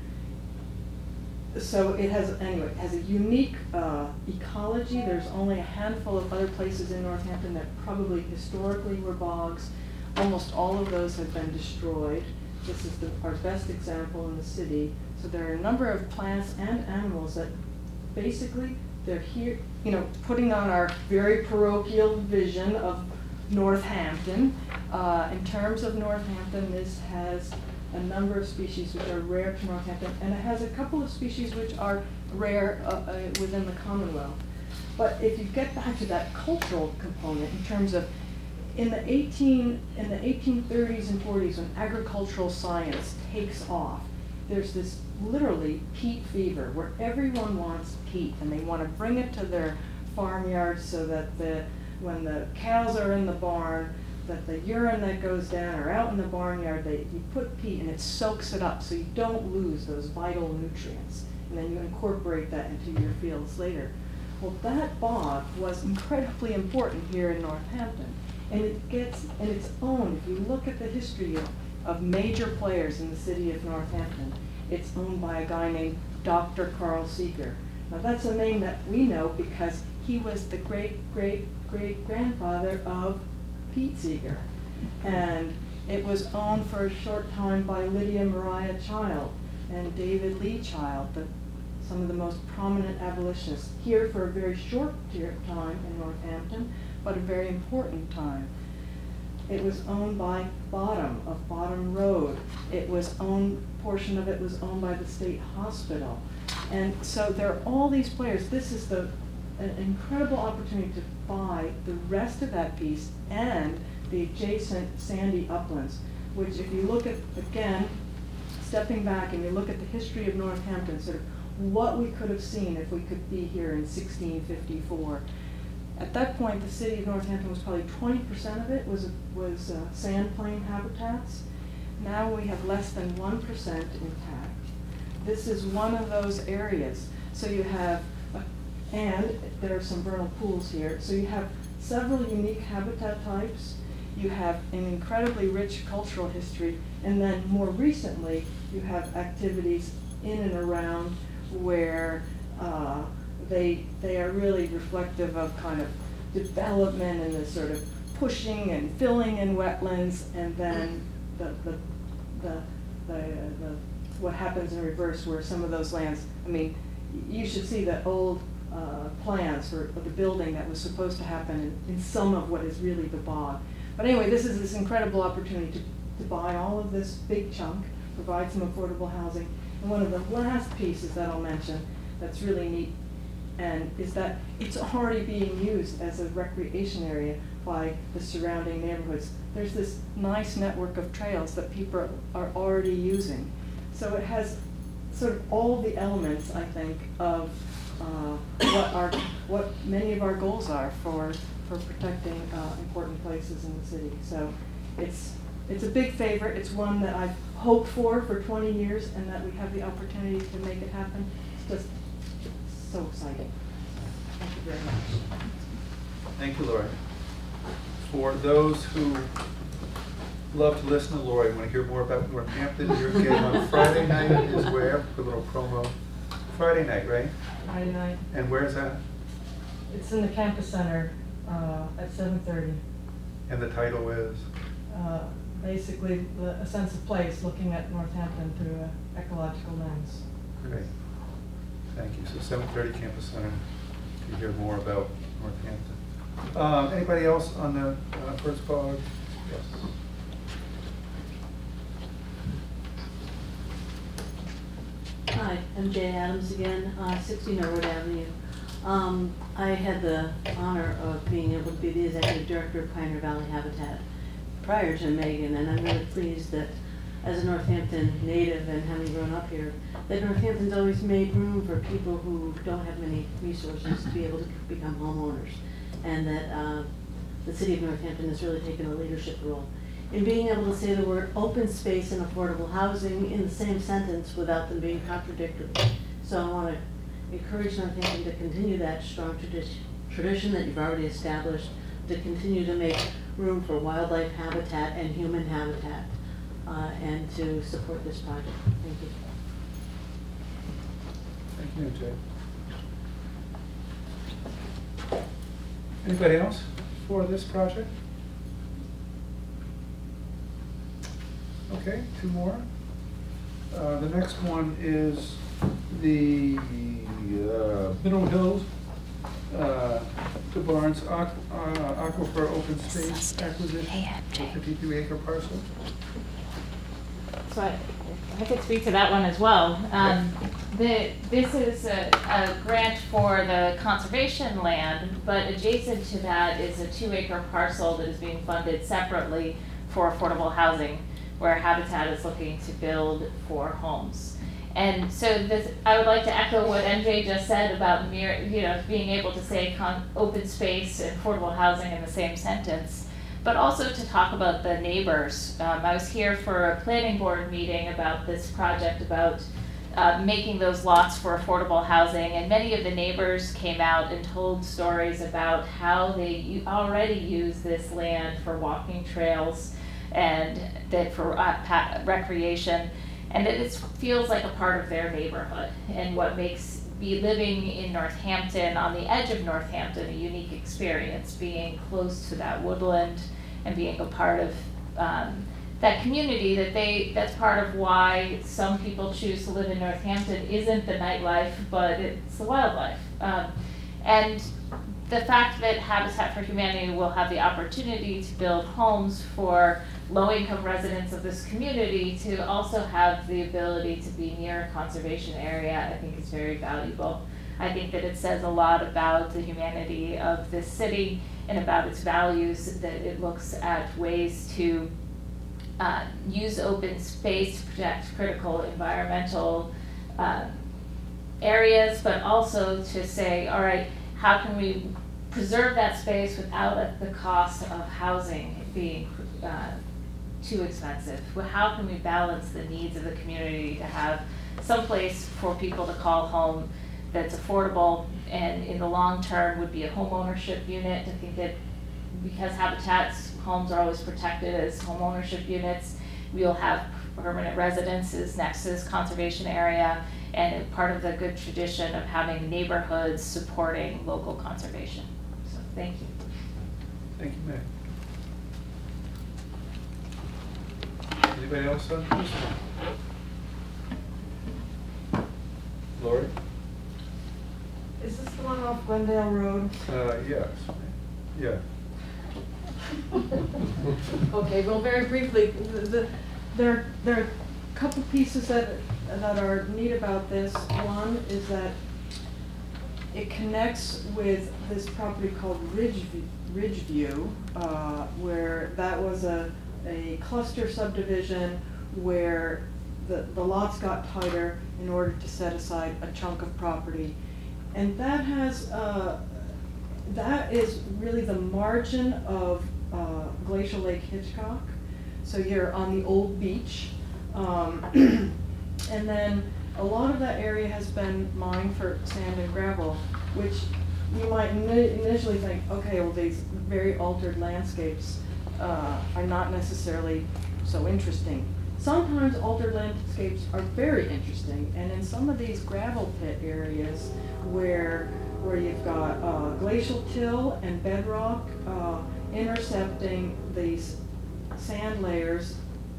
it has, anyway, it has a unique ecology. There's only a handful of other places in Northampton that probably historically were bogs. Almost all of those have been destroyed. This is our best example in the city. So there are a number of plants and animals that basically they're here, you know, putting on our very parochial vision of Northampton. In terms of Northampton, this has a number of species which are rare to Northampton, and it has a couple of species which are rare within the Commonwealth. But if you get back to that cultural component, in terms of in the 1830s and 40s, when agricultural science takes off, there's this literally peat fever where everyone wants peat, and they want to bring it to their farmyards so that when the cows are in the barn, that the urine that goes down or out in the barnyard, you put peat and it soaks it up so you don't lose those vital nutrients, and then you incorporate that into your fields later. Well, that bog was incredibly important here in Northampton, and it gets in its own, if you look at the history of major players in the city of Northampton, it's owned by a guy named Dr. Carl Seeger. Now that's a name that we know because he was the great-great-great-grandfather of Pete Seeger. And it was owned for a short time by Lydia Mariah Child and David Lee Child, some of the most prominent abolitionists here for a very short period of time in Northampton, but a very important time. It was owned by Bottom of Bottom Road. It was owned, portion of it was owned by the state hospital. And so there are all these players. This is an incredible opportunity to buy the rest of that piece and the adjacent sandy uplands, which if you look at, again, stepping back and you look at the history of Northampton, sort of what we could have seen if we could be here in 1654. At that point, the city of Northampton was probably 20% of it was sandplain habitats. Now we have less than 1% intact. This is one of those areas. So you have, and there are some vernal pools here, so you have several unique habitat types. You have an incredibly rich cultural history, and then more recently, you have activities in and around where they are really reflective of kind of development and the sort of pushing and filling in wetlands, and then what happens in reverse where some of those lands, I mean, you should see the old plans for the building that was supposed to happen in some of what is really the bog. But anyway, this is this incredible opportunity to buy all of this big chunk, provide some affordable housing. And one of the last pieces that I'll mention that's really neat and is that it's already being used as a recreation area by the surrounding neighborhoods. There's this nice network of trails that people are already using. So it has sort of all the elements, I think, of what many of our goals are for protecting important places in the city. So it's a big favorite. It's one that I've hoped for 20 years, and that we have the opportunity to make it happen. It's just so exciting. Thank you very much. Thank you, Lori. For those who love to listen to Lori, want to hear more about Northampton, your game on Friday night is where? Put a little promo. Friday night, right? Friday night. And where's that? It's in the campus center at 7:30. And the title is? Basically, a sense of place, looking at Northampton through an ecological lens. Great. Thank you. So 7:30 Campus Center to hear more about Northampton. Anybody else on the first call? Yes. Hi, I'm Jay Adams again, 60 Norwood Avenue. I had the honor of being able to be the executive director of Pioneer Valley Habitat prior to Megan, and I'm really pleased that as a Northampton native and having grown up here, that Northampton's always made room for people who don't have many resources to be able to become homeowners, and that the city of Northampton has really taken a leadership role in being able to say the word open space and affordable housing in the same sentence without them being contradictory. So I want to encourage Northampton to continue that strong tradition that you've already established, to continue to make room for wildlife habitat and human habitat, and to support this project. Thank you. Thank you, Jay. Anybody else for this project? Okay, two more. The next one is the Middle Hills, the Barnes Aquifer Open Space Acquisition, 52-acre parcel. So I could speak to that one as well. This is a grant for the conservation land, but adjacent to that is a 2-acre parcel that is being funded separately for affordable housing, where Habitat is looking to build 4 homes. And so I would like to echo what MJ just said about being able to say open space and affordable housing in the same sentence, but also to talk about the neighbors. I was here for a planning board meeting about this project, about making those lots for affordable housing, and many of the neighbors came out and told stories about how they already use this land for walking trails and that for recreation, and that it feels like a part of their neighborhood, and what makes living in Northampton, on the edge of Northampton, a unique experience, being close to that woodland and being a part of that community. That's part of why some people choose to live in Northampton. Isn't the nightlife, but it's the wildlife. And the fact that Habitat for Humanity will have the opportunity to build homes for low-income residents of this community to also have the ability to be near a conservation area, I think is very valuable. I think that it says a lot about the humanity of this city and about its values, that it looks at ways to use open space to protect critical environmental areas, but also to say, all right, how can we preserve that space without the cost of housing being too expensive? How can we balance the needs of the community to have some place for people to call home that's affordable and in the long term would be a home ownership unit? I think that because Habitat's homes are always protected as home ownership units, we'll have permanent residences next to this conservation area, and part of the good tradition of having neighborhoods supporting local conservation. So thank you. Thank you, Meg. Anybody else on this one? Lori? Is this the one off Glendale Road? Yes. Yeah. Okay, well, very briefly, there are a couple pieces that are neat about this. One is that it connects with this property called Ridgeview, where that was a cluster subdivision where the lots got tighter in order to set aside a chunk of property. And that has, that is really the margin of Glacial Lake Hitchcock. So you're on the old beach. And then a lot of that area has been mined for sand and gravel, which you might initially think, okay, well, these very altered landscapes are not necessarily so interesting. Sometimes altered landscapes are very interesting, and in some of these gravel pit areas where you've got glacial till and bedrock intercepting these sand layers,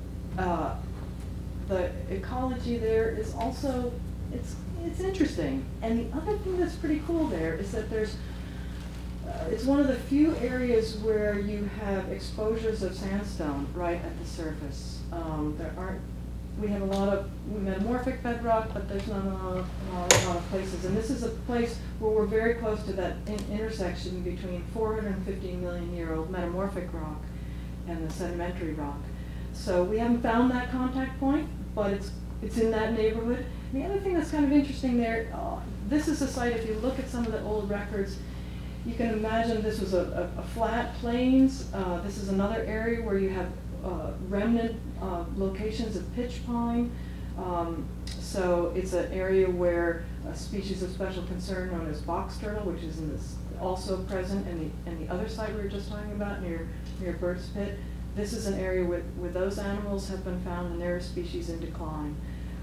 the ecology there is also, it's interesting. And the other thing that's pretty cool there is that there's, it's one of the few areas where you have exposures of sandstone right at the surface. There aren't, we have a lot of metamorphic bedrock, but there's not a lot of places. And this is a place where we're very close to that intersection between 450 million year old metamorphic rock and the sedimentary rock. So we haven't found that contact point, but it's in that neighborhood. And the other thing that's kind of interesting there, this is a site, if you look at some of the old records, you can imagine this was a flat plains. This is another area where you have remnant locations of pitch pine. So it's an area where a species of special concern known as box turtle, which is in this, also present in the other site we were just talking about near Bird's Pit. This is an area where those animals have been found and they're a species in decline.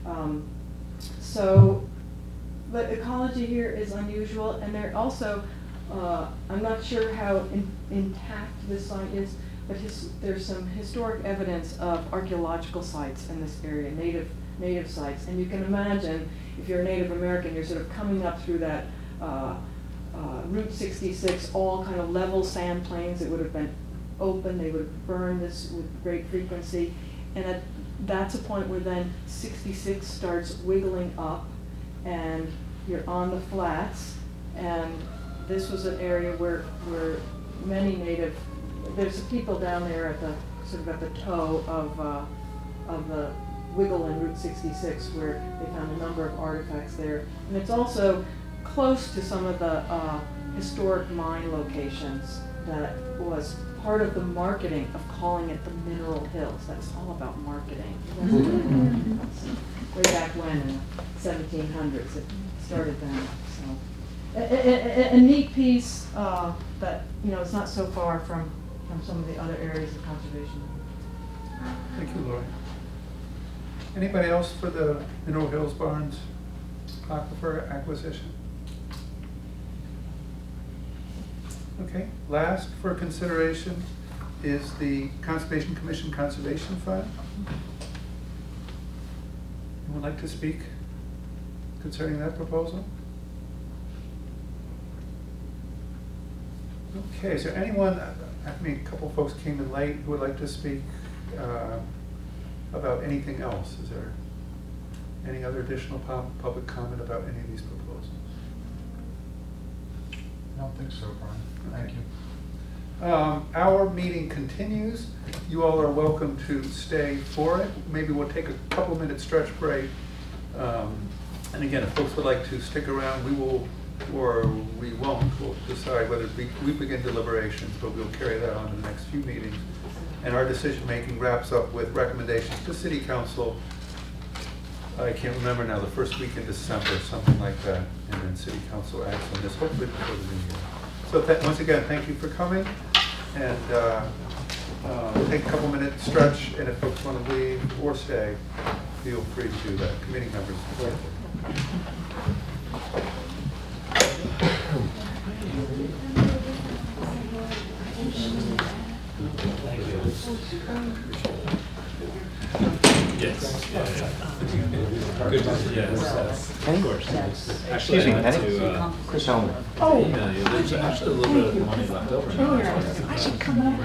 So the ecology here is unusual, and they're also, I'm not sure how intact this site is, but there's some historic evidence of archaeological sites in this area, native sites. And you can imagine, if you're a Native American, you're sort of coming up through that Route 66, all kind of level sand plains. It would have been open, they would have burned this with great frequency. And that's a point where then 66 starts wiggling up, and you're on the flats. And this was an area where many native, there's people down there at the sort of at the toe of the wiggle in Route 66 where they found a number of artifacts there. And it's also close to some of the historic mine locations that was part of the marketing of calling it the Mineral Hills. That's all about marketing. Way back when, in the 1700s, it started then. So, a neat piece that, you know, it's not so far from some of the other areas of conservation. Thank you, Lori. Anybody else for the Mineral Hills Barnes aquifer acquisition? Okay, last for consideration is the Conservation Commission Conservation Fund. Anyone like to speak concerning that proposal? Okay, is there anyone, I mean, a couple of folks came in late, who would like to speak about anything else? Is there any other additional public comment about any of these proposals? I don't think so, Brian. Thank you. Our meeting continues. You all are welcome to stay for it. Maybe we'll take a couple minute stretch break. And again, if folks would like to stick around, we will, or we won't. We'll decide whether we begin deliberations, but we'll carry that on in the next few meetings. And our decision making wraps up with recommendations to City Council. I can't remember now, the first week in December, something like that. And then City Council acts on this, hopefully before the new year. So once again, thank you for coming, and we'll take a couple minute stretch, and if folks want to leave or stay, feel free to do that. Committee members. Yes. Good to see you. Yes. Of course. Actually, excuse me, Penny? Chris Helmer. Oh. There's actually a little bit of money left over. I should come up.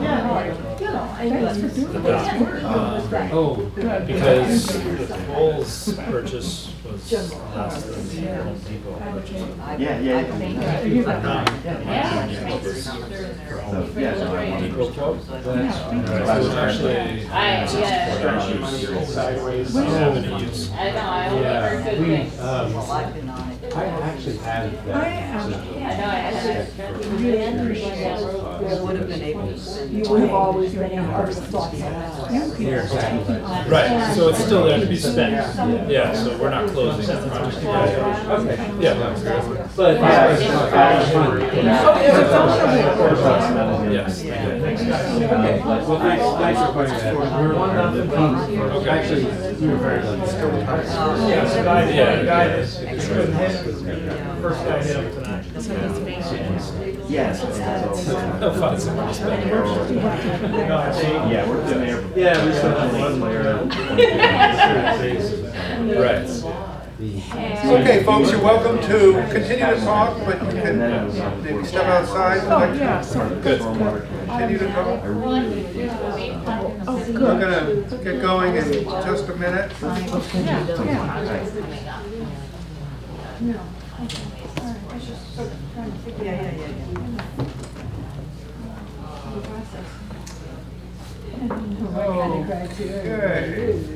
Oh, because the Bulls purchase was less than the Home Depot purchase. Depot quote. That's actually sideways. I know, I only heard good things. I actually actually added that. I would have been able to send You would have always been able to thoughts aloud. You're exactly right. Right, so it's still there to be spent. Yeah, so we're not closing the project. Okay. Yeah. But Yes. okay. Well, thanks for pointing that out. Okay. Actually, you were very good. Yeah, the guy that couldn't hit, first guy hit him tonight. Yes. No fun, so much better. Yeah, we're doing there. Yeah, we still have one layer. Right. Okay, folks, you're welcome to continue to talk, but you can maybe step outside. Good. Continue to talk. We're going to get going in just a minute. Okay.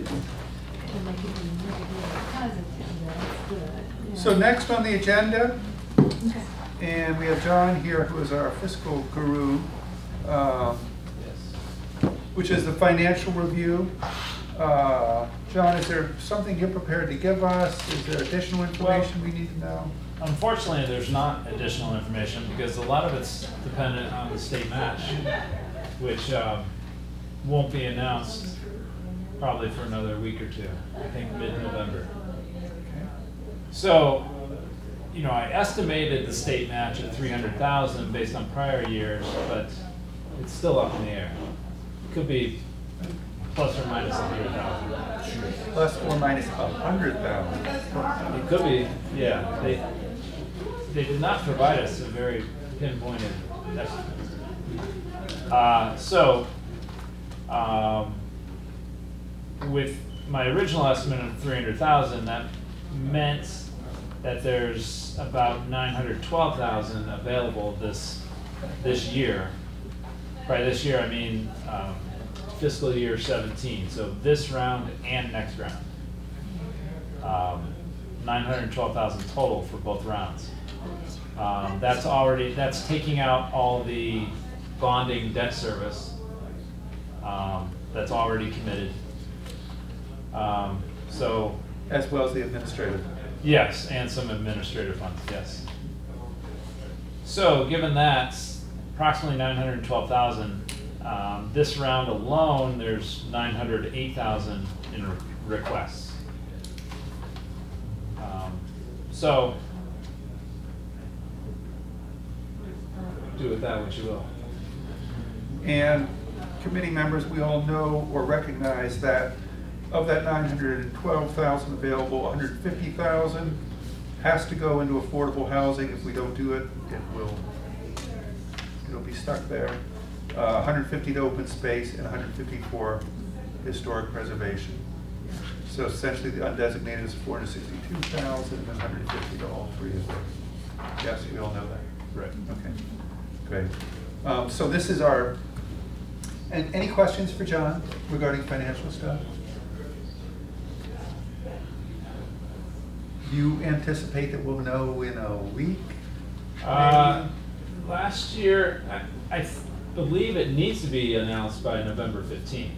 So next on the agenda, and we have John here, who is our fiscal guru, which is the financial review. John, is there something you're prepared to give us? Is there additional information we need to know? Unfortunately, there's not additional information because a lot of it's dependent on the state match, which won't be announced probably for another week or two, I think mid-November. So, you know, I estimated the state match at 300,000 based on prior years, but it's still up in the air. It could be plus or minus 100,000. Plus or minus 100,000. It could be, yeah. They did not provide us a very pinpointed estimate. With my original estimate of 300,000, that meant that there's about 912,000 available this year. By this year, I mean fiscal year 17. So this round and next round. 912,000 total for both rounds. That's taking out all the bonding debt service. That's already committed. So. As well as the administrative. Yes, and some administrative funds, yes. So given that, approximately 912,000, this round alone, there's 908,000 in requests. So do with that what you will. And committee members, we all know or recognize that of that 912,000 available, 150,000 has to go into affordable housing. If we don't do it, it'll be stuck there. 150 to open space and 150 for historic preservation. So essentially the undesignated is 462,000 and 150 to all three of those. Yes, we all know that. Right. Okay, great. So this is our, and any questions for John regarding financial stuff? Do you anticipate that we'll know in a week? Last year, I believe it needs to be announced by November 15th.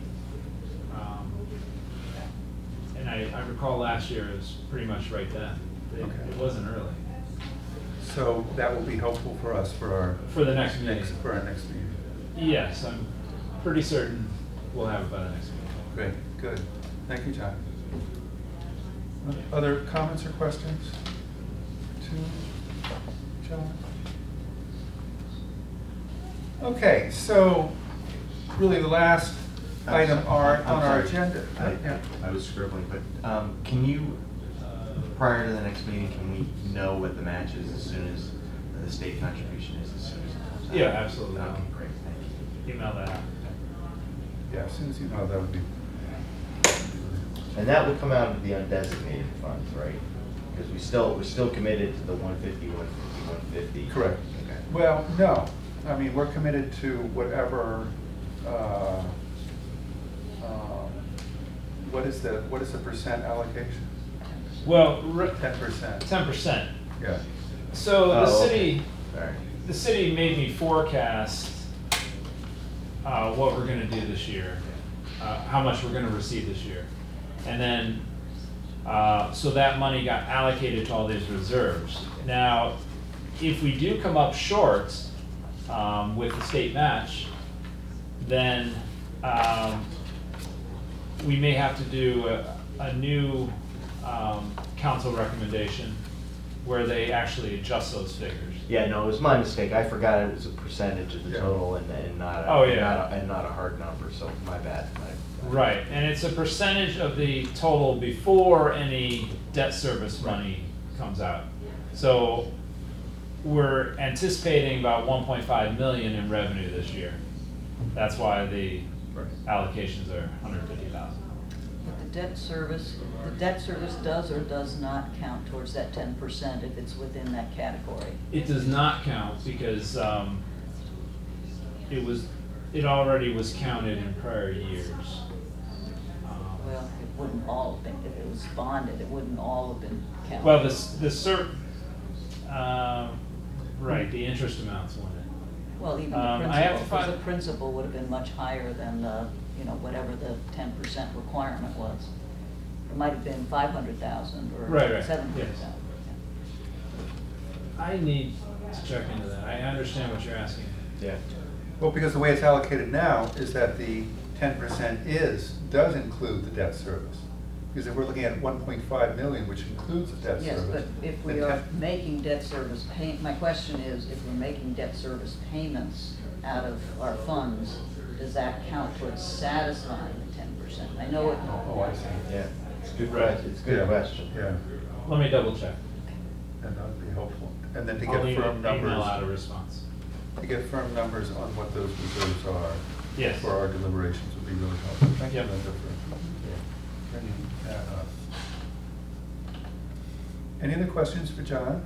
And I recall last year it was pretty much right then. It wasn't early. So that will be helpful for us for the next meeting. For our next meeting. Yes, I'm pretty certain we'll have it by the next meeting. Great, good. Thank you, John. Other comments or questions to John? Okay, so really the last item on our agenda. I was scribbling, but can you, prior to the next meeting, can we know what the match is as soon as the state contribution is, as soon as it comes out? Yeah, absolutely. Okay, great, thank you. Email that out. Yeah, as soon as you know, that would be. And that would come out of the undesignated funds, right? Because we're still committed to the 150, 150. Correct. Okay. Well, no. I mean, we're committed to whatever. What is the percent allocation? Well, 10%. 10%. Yeah. So the Oh, city, okay. Sorry. the city made me forecast what we're gonna do this year, how much we're gonna receive this year. And then, so that money got allocated to all these reserves. Now, if we do come up short with the state match, then we may have to do a new council recommendation where they actually adjust those figures. Yeah, no, it was my mistake. I forgot it was a percentage of the Yeah. total and not a, Oh, yeah. and not a hard number, so my bad. Right, and it's a percentage of the total before any debt service money comes out. So we're anticipating about 1.5 million in revenue this year. That's why the allocations are 150,000. But the debt service does or does not count towards that 10% if it's within that category. It does not count because it already was counted in prior years. Well, it wouldn't all have been, if it was bonded, it wouldn't all have been counted. Well, right, the interest amounts wouldn't. Well, even I the have to principal, find. because the principal would have been much higher than the, whatever the 10% requirement was. It might have been 500,000 or Right, 700,000. yes. I need to check into that. I understand what you're asking. Yeah. Well, because the way it's allocated now is that the 10% does include the debt service. Because if we're looking at 1.5 million, which includes the debt Yes, service. but if we then are making debt service my question is, if we're making debt service payments out of our funds, does that count towards satisfying the 10%? I know it. Oh, I see. Yeah, it's a good Right. question. It's a good Yeah. question. Yeah, Let me double check. and that would be helpful. And then to I'll get firm email numbers. out a response. To get firm numbers on what those reserves are. Yes. For our deliberations would be really helpful. Thank you, Yep. Linda, for bringing that up. Any other questions for John?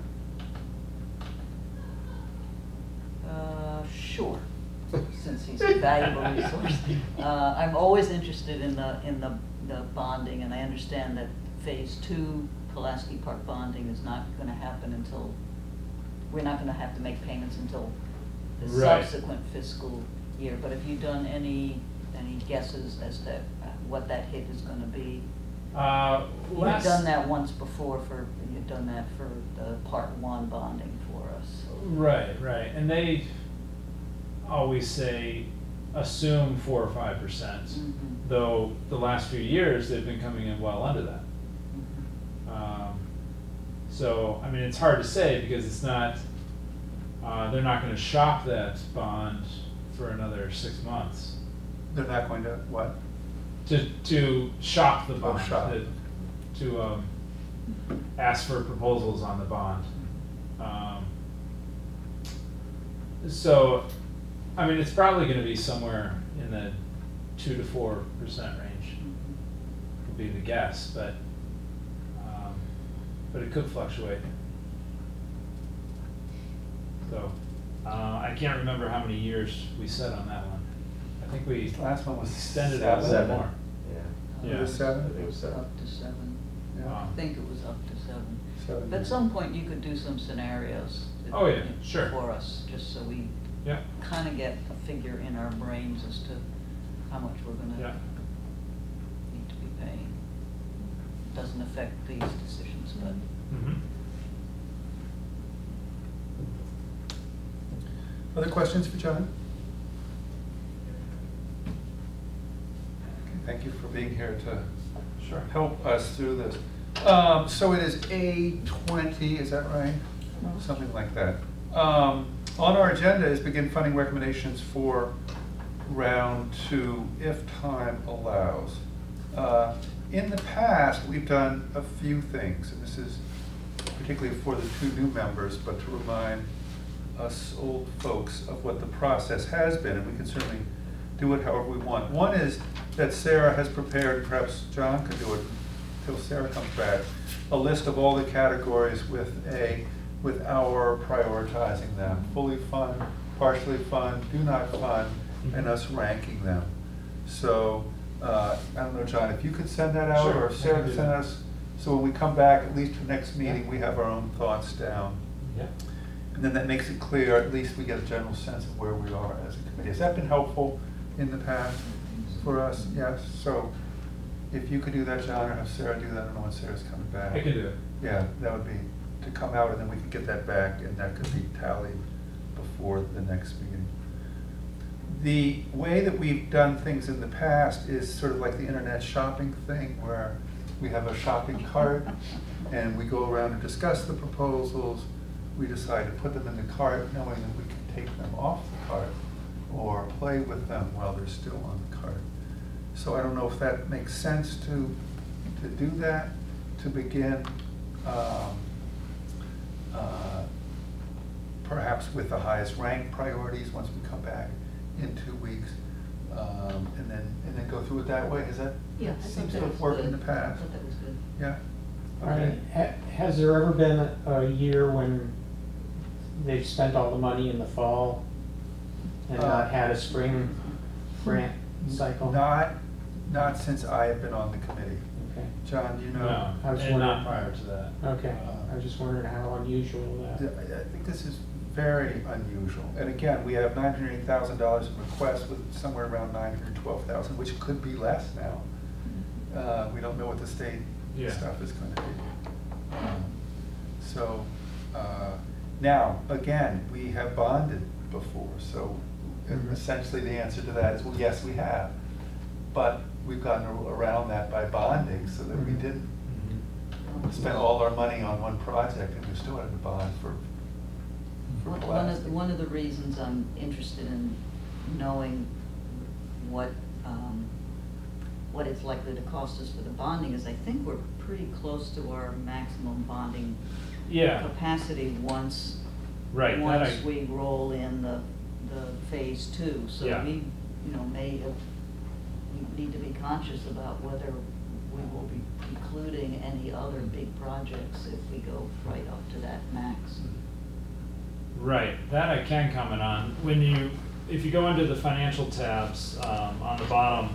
Sure, since he's a valuable resource. I'm always interested in the bonding, and I understand that phase 2 Pulaski Park bonding is not gonna happen until, we're not gonna have to make payments until the Right. subsequent fiscal year, but have you done any guesses as to what that hit is gonna be? You've done that once before you've done that for the Part 1 bonding for us. Right, and they always say assume 4 or 5%, Mhm. though the last few years they've been coming in well under that. So, I mean, it's hard to say because it's not, they're not gonna shop that bond for another 6 months. They're not going to, what? To shop the bond. shop. To ask for proposals on the bond. So, I mean, it's probably gonna be somewhere in the 2 to 4% range, would be the guess, but it could fluctuate. So, I can't remember how many years we set on that one. I think we Last one was extended it a little 7. more. Yeah. It was 7? I think it was 7. Up to 7. Yeah. I think it was up to 7. 7. But at some point, you could do some scenarios. Oh, yeah, sure. For us, just so we Yeah. kind of get a figure in our brains as to how much we're gonna Yeah. need to be paying. Doesn't affect these decisions, but. Mhm. Other questions for John? Okay, thank you for being here to help us through this. So it is 8:20, is that right? Something like that. On our agenda is begin funding recommendations for round 2, if time allows. In the past, we've done a few things, and this is particularly for the 2 new members, but to remind us old folks of what the process has been, and we can certainly do it however we want. One is that Sarah has prepared, perhaps John could do it until Sarah comes back, a list of all the categories with our prioritizing them, fully fund, partially fund, do not fund, and us ranking them. So, I don't know, John, if you could send that out, Sure, or Sarah could send us, so when we come back, at least for next meeting, we have our own thoughts down. Yeah. And then that makes it clear, at least we get a general sense of where we are as a committee. Has that been helpful in the past for us? Yes. So if you could do that, John, or have Sarah do that, I don't know when Sarah's coming back. I can do it. Yeah, that would be to come out, and then we can get that back, and that could be tallied before the next meeting. The way that we've done things in the past is sort of like the internet shopping thing, where we have a shopping cart and we go around and discuss the proposals. We decide to put them in the cart knowing that we can take them off the cart or play with them while they're still on the cart. So I don't know if that makes sense to do that, to begin perhaps with the highest ranked priorities once we come back in 2 weeks, and then go through it that way. Is that, Yeah, that seems to have worked in the past? I thought that was good. Yeah. All right. Okay. Has there ever been a year when they've spent all the money in the fall and not had a spring grant cycle? Not since I have been on the committee. Okay. John, do you know? No, I was and not wondering- prior to that. Okay, I was just wondering how unusual that. I think this is very unusual. And again, we have $908,000 in requests with somewhere around $912,000, which could be less now. We don't know what the state stuff is going to be. Now, again, we have bonded before, so essentially the answer to that is, well, yes, we have. But we've gotten around that by bonding so that we didn't spend all our money on one project and we still had to bond for plastic. One of the reasons I'm interested in knowing what it's likely to cost us for the bonding is I think we're pretty close to our maximum bonding capacity once we roll in the phase 2. So we need to be conscious about whether we will be including any other big projects if we go right up to that max. Right, that I can comment on. If you go into the financial tabs on the bottom,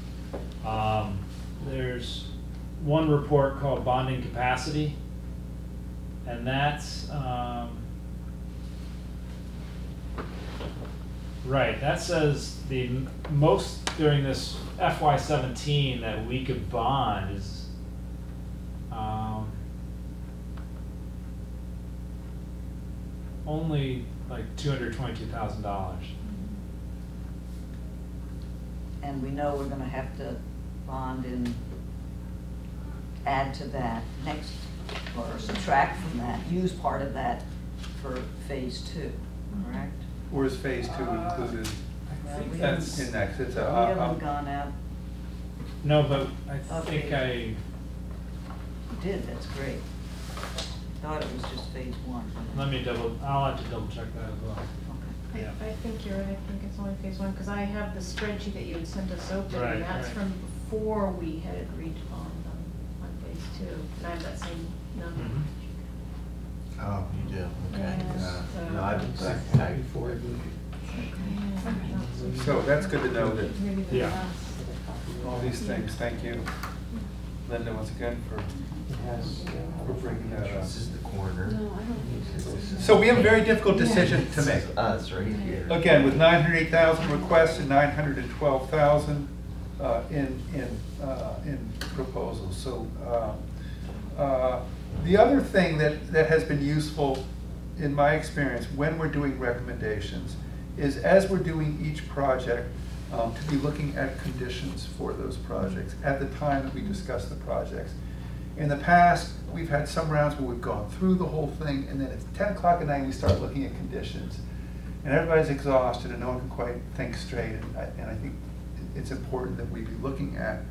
there's one report called bonding capacity, and that's right. That says the most during this FY17 that we could bond is only like $222,000. And we know we're gonna have to bond and add to that next, or subtract from that, use part of that for phase 2, correct? Or is phase 2 included? I think That's in next. It's we haven't gone out. No, but I think You did, that's great. Thought it was just phase 1. I'll have to double check that as well. Okay. Yeah. I think you're right, I think it's only phase 1, because I have the spreadsheet that you had sent us open, Right, and that's right. from before we had agreed to bond on phase 2, and I have that same number. Oh, you do, okay. Yeah, so- No, I So that's good to know that Maybe the last. all these things. Thank you, Linda, once again for bringing that up. This is the corner. No, I don't. So we have a very difficult decision to make. Us right here. Again, with 908,000 requests and 912,000 in proposals. So the other thing that has been useful in my experience when we're doing recommendations is as we're doing each project to be looking at conditions for those projects at the time that we discuss the projects. In the past, we've had some rounds where we've gone through the whole thing, and then it's 10 o'clock at night and we start looking at conditions. And everybody's exhausted and no one can quite think straight, and I think it's important that we be looking at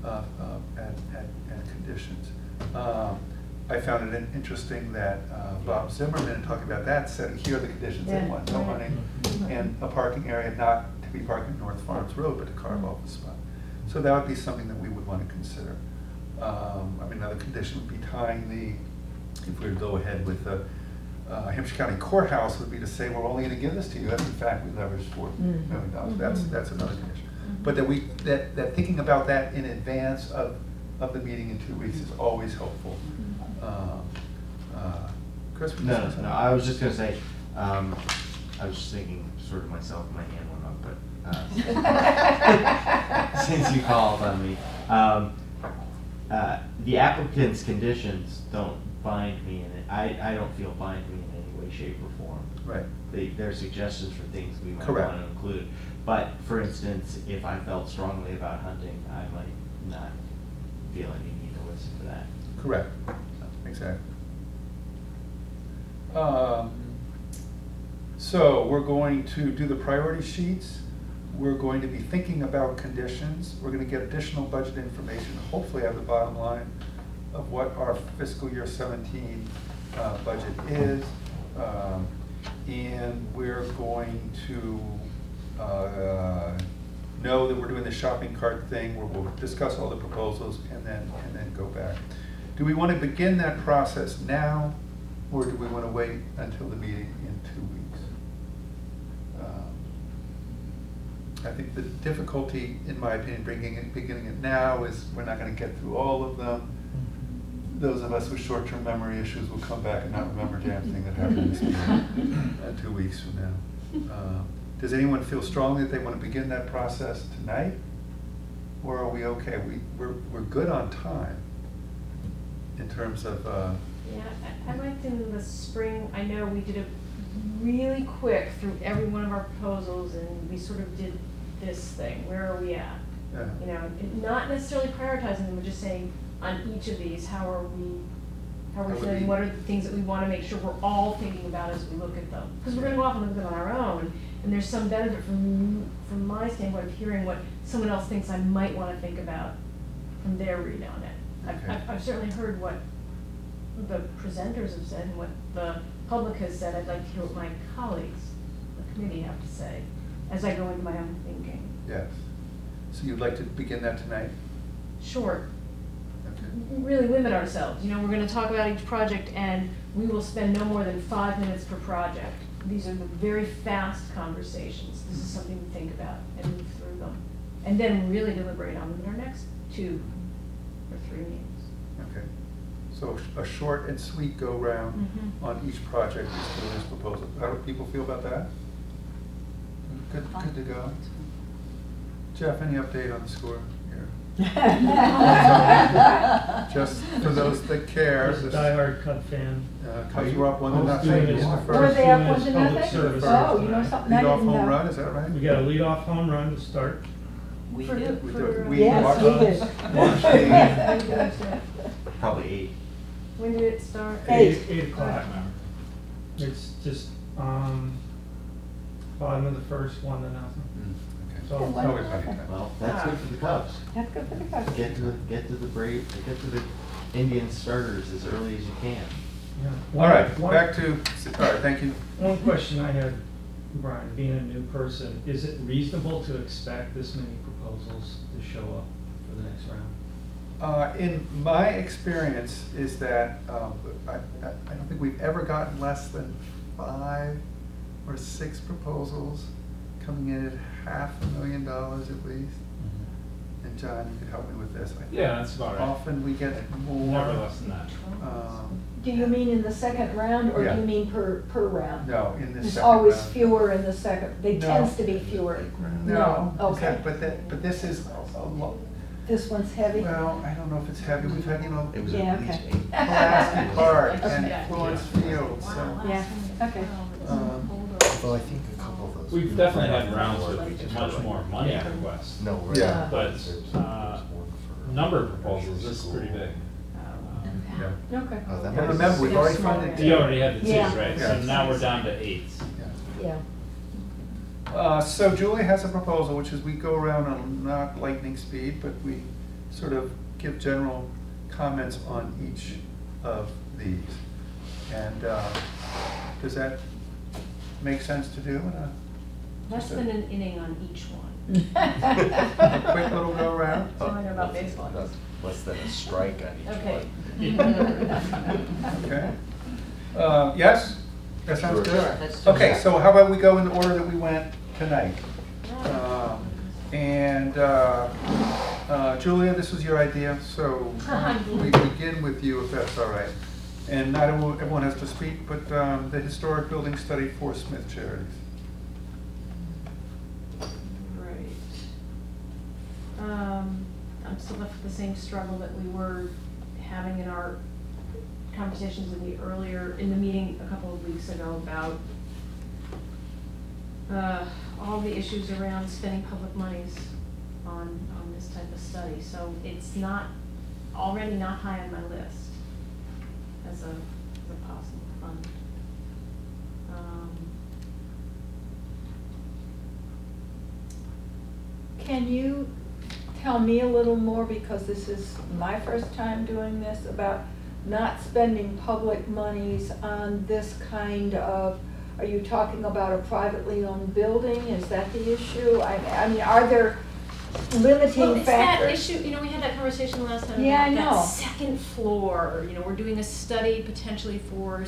conditions. I found it interesting that Bob Zimmerman, in talking about that, said here are the conditions they want: no hunting, and a parking area not to be parked at North Farms Road, but to carve off a spot. So that would be something that we would want to consider. I mean, another condition would be tying if we were to go ahead with the Hampshire County Courthouse, would be to say we're only going to give this to you if in fact we leverage $4 million. That's another condition. But that thinking about that in advance of the meeting in 2 weeks is always helpful. Chris? No, I was just gonna say, I was just thinking sort of myself, my hand went up, but, since you called on me, the applicant's conditions don't bind me in it. I don't feel bind me in any way, shape, or form. Right. They're suggestions for things we might Correct. want to include. But, for instance, if I felt strongly about hunting, I might not feel any need to listen to that. Correct. Exactly. So we're going to do the priority sheets. We're going to be thinking about conditions. We're going to get additional budget information, hopefully have the bottom line of what our fiscal year 17 budget is. And we're going to know that we're doing the shopping cart thing where we'll discuss all the proposals and then go back. Do we want to begin that process now, or do we want to wait until the meeting in 2 weeks? I think the difficulty, in my opinion, beginning it now is we're not going to get through all of them. Those of us with short-term memory issues will come back and not remember damn thing that happened this meeting 2 weeks from now. Does anyone feel strongly that they want to begin that process tonight? Or are we okay? We're good on time in terms of... Yeah, I liked in the spring, I know we did it really quick through every one of our proposals, and we sort of did this thing. Where are we at? Yeah. You know, and not necessarily prioritizing them, but just saying on each of these, how are we feeling? What are the things that we want to make sure we're all thinking about as we look at them? Because we're going to go off and look at them on our own, and there's some benefit from my standpoint of hearing what someone else thinks I might want to think about from their read on it. Okay. I've certainly heard what the presenters have said and what the public has said. I'd like to hear what my colleagues, the committee, have to say as I go into my own thinking. Yes. So you'd like to begin that tonight? Sure. Okay. Really limit ourselves. You know, we're going to talk about each project, and we will spend no more than 5 minutes per project. These are the very fast conversations. This is something to think about and move through them. And then really deliberate on them in our next 2 or 3 meetings. Okay. So a short and sweet go-round on each project is doing this proposal. How do people feel about that? Good to go. Jeff, any update on the score here? Just for those that care. As a diehard Cub fan. Cubs were up 1-0. Were they up 1-0? Oh, you know something I Lead off didn't home know. run, is that right? We got a lead-off home run to start. We For- did. for- We Yes, watched we it. did. Watched it. Probably 8. When did it start? 8 o'clock. It's just, bottom of the first, 1-0. So, Well, that's good for the Cubs. That's good for the Cubs. Get to the Indian starters as early as you can. yeah. All right, One- back to, all right, thank you. One question I had, Brian, being a new person, is it reasonable to expect this many proposals to show up for the next round? In my experience is that I don't think we've ever gotten less than 5 or 6 proposals coming in at $500,000 at least. And John, you could help me with this. Yeah, that's about right. Often we get more. Never less than that. Do you mean in the second round, or Yeah. do you mean per round? No, in the There's second always round. fewer in the second, they No. tends to be fewer. No, Okay. but this is a lot. This one's heavy? Well, I don't know if it's heavy. We've had, Yeah, okay. Pulaski Park and Okay. Florence Field, so. Yeah, okay. Well, I think a couple of those. We've definitely had rounds with much more money Yeah. requests. No, right. Yeah. But, number of proposals, this is pretty big. Yeah. Okay. Oh, that And might- remember, we've already funded. You already had the 2, Yeah. right? So Yeah. now we're down to 8. Yeah. So Julie has a proposal, which is we go around on not lightning speed, but we sort of give general comments on each of these. And does that make sense to do? Less than an inning on each one. A quick little go around? So I know about baseball. Less than a strike on each Okay. one. Okay. Yes? That sounds Sure. good? Yeah, let's do Okay, that. so how about we go in the order that we went tonight? Julia, this was your idea, so we begin with you if that's all right. And not everyone has to speak, but the historic building study for Smith Charities. Right. I'm still left with the same struggle that we were having in our conversations in the meeting a couple of weeks ago about all the issues around spending public monies on this type of study. So it's already not high on my list as a possible fund. Can you tell me a little more, because this is my first time doing this, about not spending public monies on this kind of, are you talking about a privately owned building? Is that the issue? I mean, are there limiting Well, it's that factors? issue, we had that conversation last time Yeah, about I know. that second floor, we're doing a study potentially for,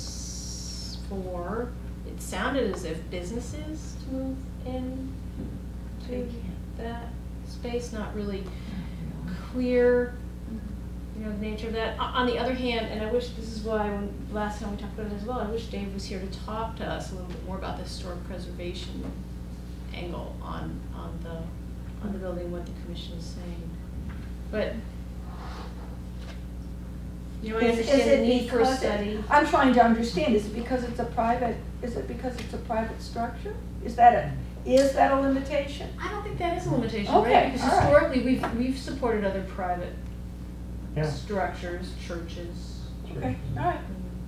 it sounded as if businesses to move in to that space, not really clear, the nature of that. On the other hand, and I wish, this is why last time we talked about it as well, I wish Dave was here to talk to us a little bit more about the historic preservation angle on the building, what the commission is saying. But, I understand the need for a study. I'm trying to understand, is it because it's a private structure? Is that a limitation? I don't think that is a limitation, Okay, right? Because all right. historically, we've supported other private Yeah. structures, churches. Okay, all right.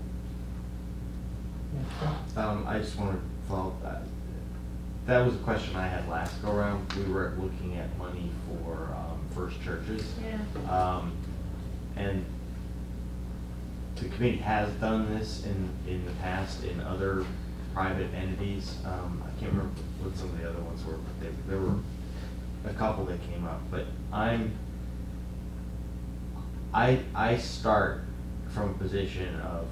I just want to follow up that. That was a question I had last go around. We were looking at money for First Churches. Yeah. And the committee has done this in the past in other private entities. I can't remember what some of the other ones were, but there were a couple that came up. But I start from a position of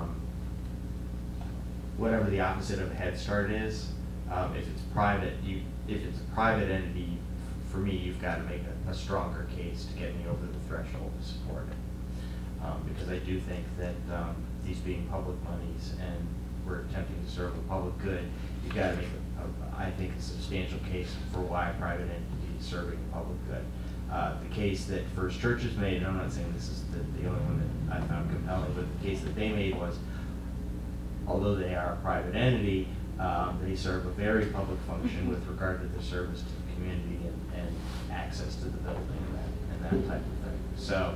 whatever the opposite of a Head Start is. If it's private, if it's a private entity, for me, you've got to make a stronger case to get me over the threshold to support it. Because I do think that these being public monies and we're attempting to serve the public good, you've got to make, I think, a substantial case for why a private entity is serving the public good. The case that First Churches made, and I'm not saying this is the only one that I found compelling, but the case that they made was, although they are a private entity, they serve a very public function with regard to their service to the community and access to the building and that type of thing. So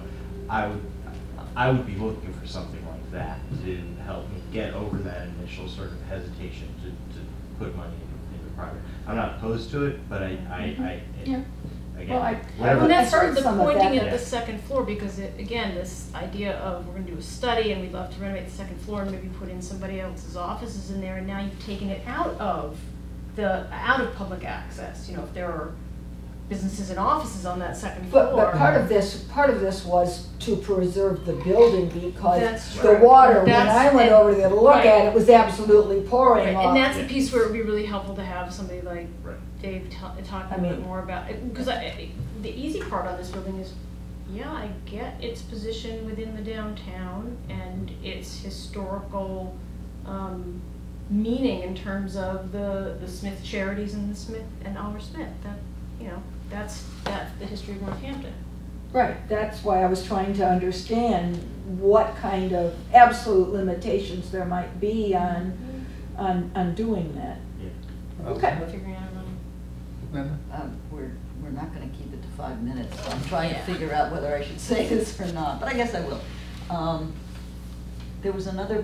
I would be looking for something like that to help me get over that initial sort of hesitation to put money into private. I'm not opposed to it, but Yeah. again, Well, whatever. And that's sort of heard the some of pointing that. at the second floor, because again, this idea of we're gonna do a study and we'd love to renovate the second floor and maybe put in somebody else's offices in there, and now you've taken it out of public access, if there are businesses and offices on that second floor. But part of this was to preserve the building, because That's the true. water, when That's- I went over there to look right. at it, was absolutely pouring Right, off. and that's the piece where it would be really helpful to have somebody like Right. Dave talk I a little bit mean- more about it. Because the easy part on this building is, yeah, I get its position within the downtown and its historical meaning in terms of the Smith Charities and the Smith and Oliver Smith. That's the history of Northampton. Right, that's why I was trying to understand what kind of absolute limitations there might be on doing that. Yeah. Okay. Figuring out money. Linda? We're not gonna keep it to 5 minutes, so I'm trying to figure out whether I should say this or not, but I guess I will. There was another,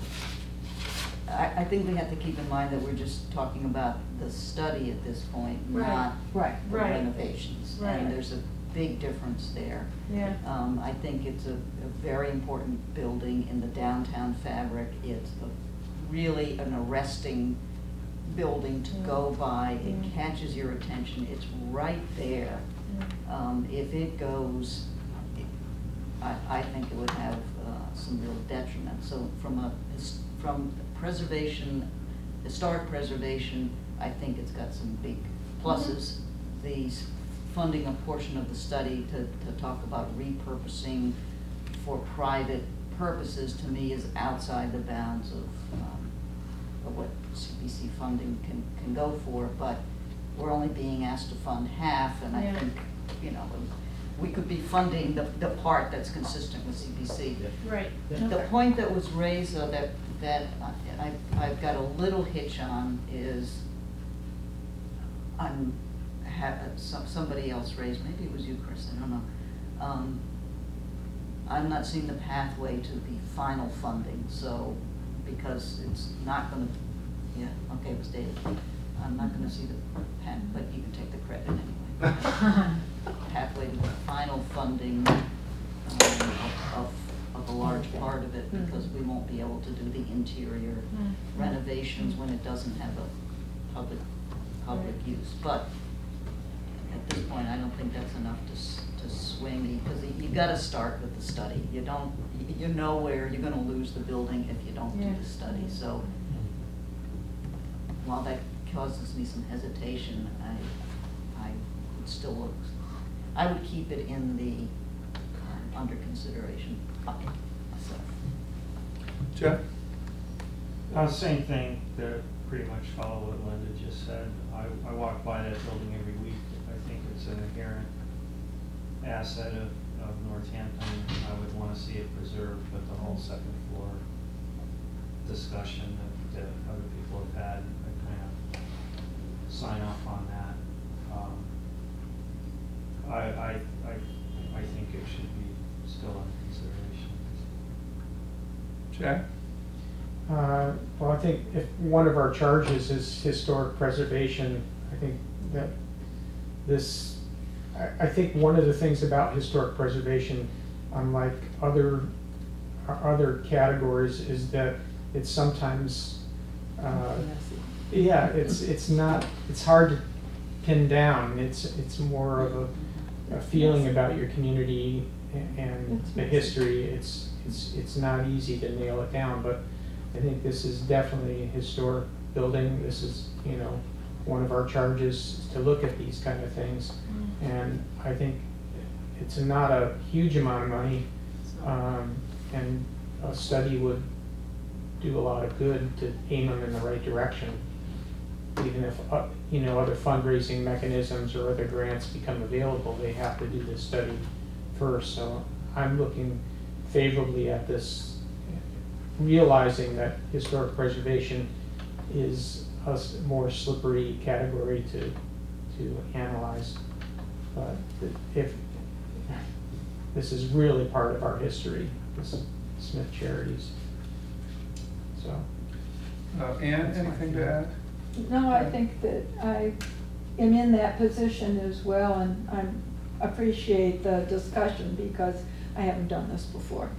I think we have to keep in mind that we're just talking about the study at this point, Right. not Right. the Right. renovations. Right. And there's a big difference there. Yeah. I think it's a very important building in the downtown fabric. It's really an arresting building to go by. It catches your attention. It's right there. If it goes, I think it would have some real detriment. So from preservation, historic preservation, I think it's got some big pluses. The funding a portion of the study to talk about repurposing for private purposes, to me, is outside the bounds of what CPC funding can go for, but we're only being asked to fund half, and I think, you know, we could be funding the part that's consistent with CPC. Right. The point that was raised, though, that I've got a little hitch on is, somebody else raised, maybe it was you, Chris, I don't know. I'm not seeing the pathway to the final funding, so, because it's not gonna, it was David. I'm not gonna see the path, but you can take the credit anyway. Pathway to the final funding of a large part of it, because we won't be able to do the interior renovations when it doesn't have a public use. But at this point, I don't think that's enough to swing, because you gotta start with the study. You know where you're gonna lose the building if you don't do the study. So while that causes me some hesitation, I would still look, I would keep it in the under consideration bucket myself. Jeff? Same thing, to pretty much follow what Linda just said. I walk by that building every week. I think it's an inherent asset of Northampton. I would want to see it preserved, but the whole second floor discussion that other people have had, I kind of sign off on that. I think it should be still under consideration. Jack? Well, I think if one of our charges is historic preservation, I think that I think one of the things about historic preservation, unlike other categories, is that it's sometimes, it's hard to pin down. It's more of a feeling about your community and the history. It's not easy to nail it down, but I think this is definitely a historic building. This is, one of our charges is to look at these kind of things. And I think it's not a huge amount of money, and a study would do a lot of good to aim them in the right direction. Even if, other fundraising mechanisms or other grants become available, they have to do this study first. So I'm looking favorably at this, realizing that historic preservation is a more slippery category to analyze. But if this is really part of our history, this Smith Charities. So, Ann, anything to add? No, I think that I am in that position as well, and I appreciate the discussion because I haven't done this before.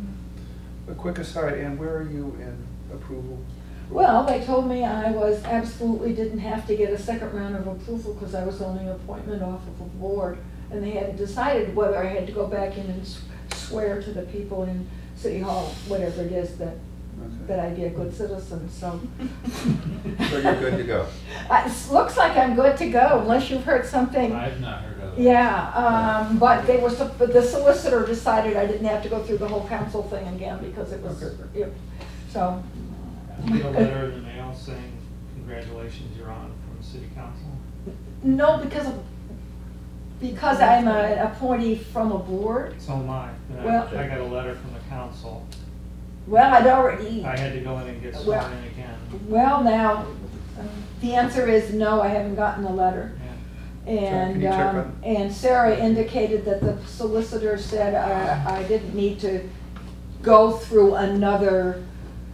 A quick aside, Ann, where are you in approval? Well, they told me I didn't have to get a second round of approval because I was only an appointment off of a board, and they hadn't decided whether I had to go back in and swear to the people in City Hall, whatever it is, that I'd be a good citizen, so. So you're good to go? It looks like I'm good to go, unless you've heard something. I've not heard of it. Yeah, but the solicitor decided I didn't have to go through the whole council thing again because it was, so. Did you get a letter in the mail saying, congratulations, you're on from the city council? No, because I'm an appointee from a board. So am I. And Well, I got a letter from the council. Well, I'd already. I had to go in and get sworn in again. Well, now, the answer is no, I haven't gotten a letter. Yeah. And, and Sarah indicated that the solicitor said I didn't need to go through another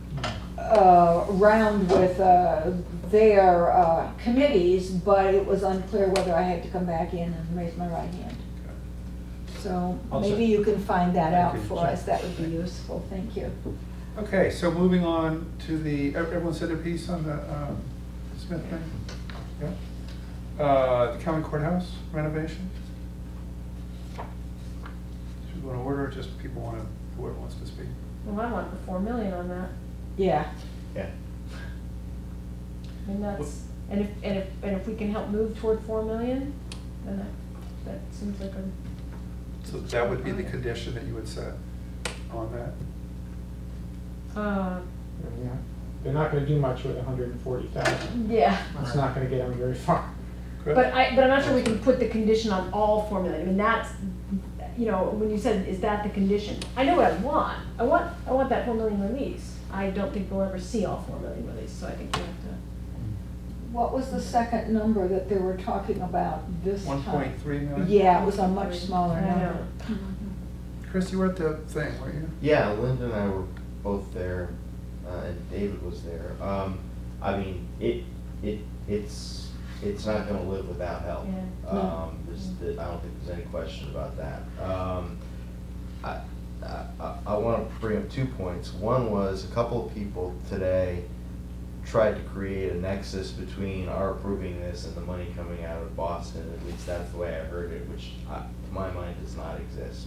round with their committees, but it was unclear whether I had to come back in and raise my right hand. So maybe you can find that out for us. That would be useful. Thank you. Okay, so moving on to everyone said their piece on the Smith thing? Yeah? The county courthouse renovation? Should we go in order, or just whoever wants to speak? Well, I want the 4 million on that. Yeah. Yeah. I mean, that's, and if we can help move toward 4 million, then that seems like a. So that would be the condition that you would set on that? Yeah. They're not gonna do much with 140,000. Yeah. It's not gonna get them very far. But I'm not sure we can put the condition on all formula. I mean, that's, you know, when you said, is that the condition? I know what I want. I want that 4 million release. I don't think we'll ever see all 4 million released, so I think we have to. What was the second number that they were talking about this time? 1.3 million? Yeah, it was a much smaller I know. number. Chris, you were at the thing, weren't you? Yeah, Linda and I were both there, and David was there. I mean, it's not gonna live without help. Yeah. I don't think there's any question about that. I wanna bring up 2 points. One was a couple of people today tried to create a nexus between our approving this and the money coming out of Boston. At least that's the way I heard it, which to my mind does not exist.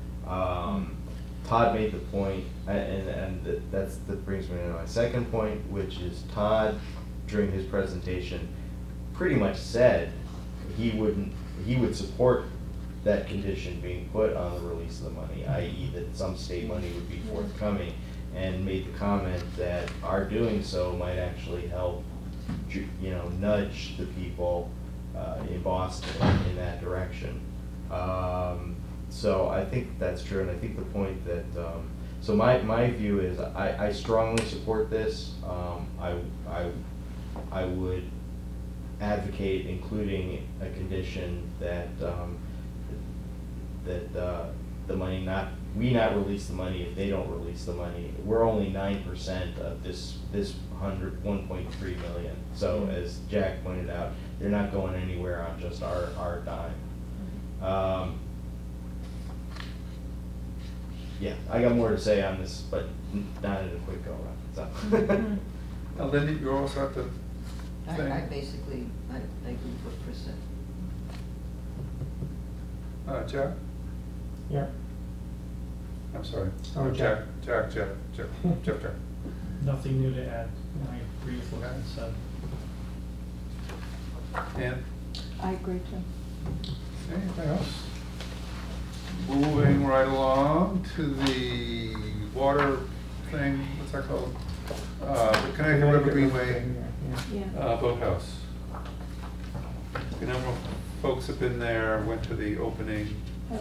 Todd made the point, and that brings me to my second point, which is Todd, during his presentation, pretty much said he would support that condition being put on the release of the money, i.e. that some state money would be forthcoming, and made the comment that our doing so might actually help, you know, nudge the people in Boston in that direction. So I think that's true, and I think the point that, so my view is I strongly support this. I would advocate including a condition that the money we not release the money if they don't release the money. We're only 9% of this 1.3 million. So as Jack pointed out, they're not going anywhere on just our dime. Yeah, I got more to say on this, but not in a quick go around. So. Now, Linda, you're also at the thing. I basically, I agree with what Chris said. Jack? Yeah. I'm sorry. Oh, Jack. Jack. Nothing new to add. I agree with what you said. And I agree too. anything else? Moving right along to the water thing, what's that called? The Connecticut River Greenway boathouse. A number of folks have been there, went to the opening.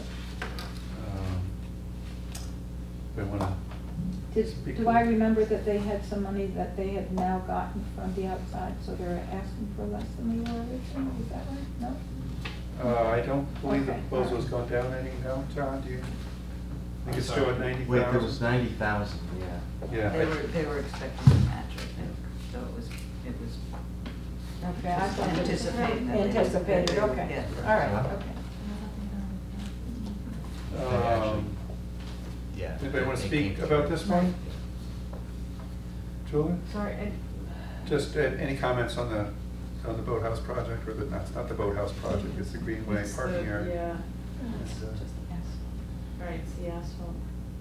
They wanna speak Do to I it? remember that they had some money that they had now gotten from the outside, so they're asking for less than they were originally, is that right? No? I don't believe the Okay, proposal has alright. gone down any, no, John, do you? I think it's still at 90,000? Wait, there was 90,000, yeah. Yeah. They were expecting to match, I think, so it was Okay, I thought it was anticipating that. anticipated, okay. Yeah. All right, okay. Yeah. Anybody want to speak about this one? Julie? Sorry, Just any comments on the boathouse project, or that's not the boathouse project, it's the Greenway it's parking the- area? Yeah, And, just the asphalt. Right, it's the asphalt.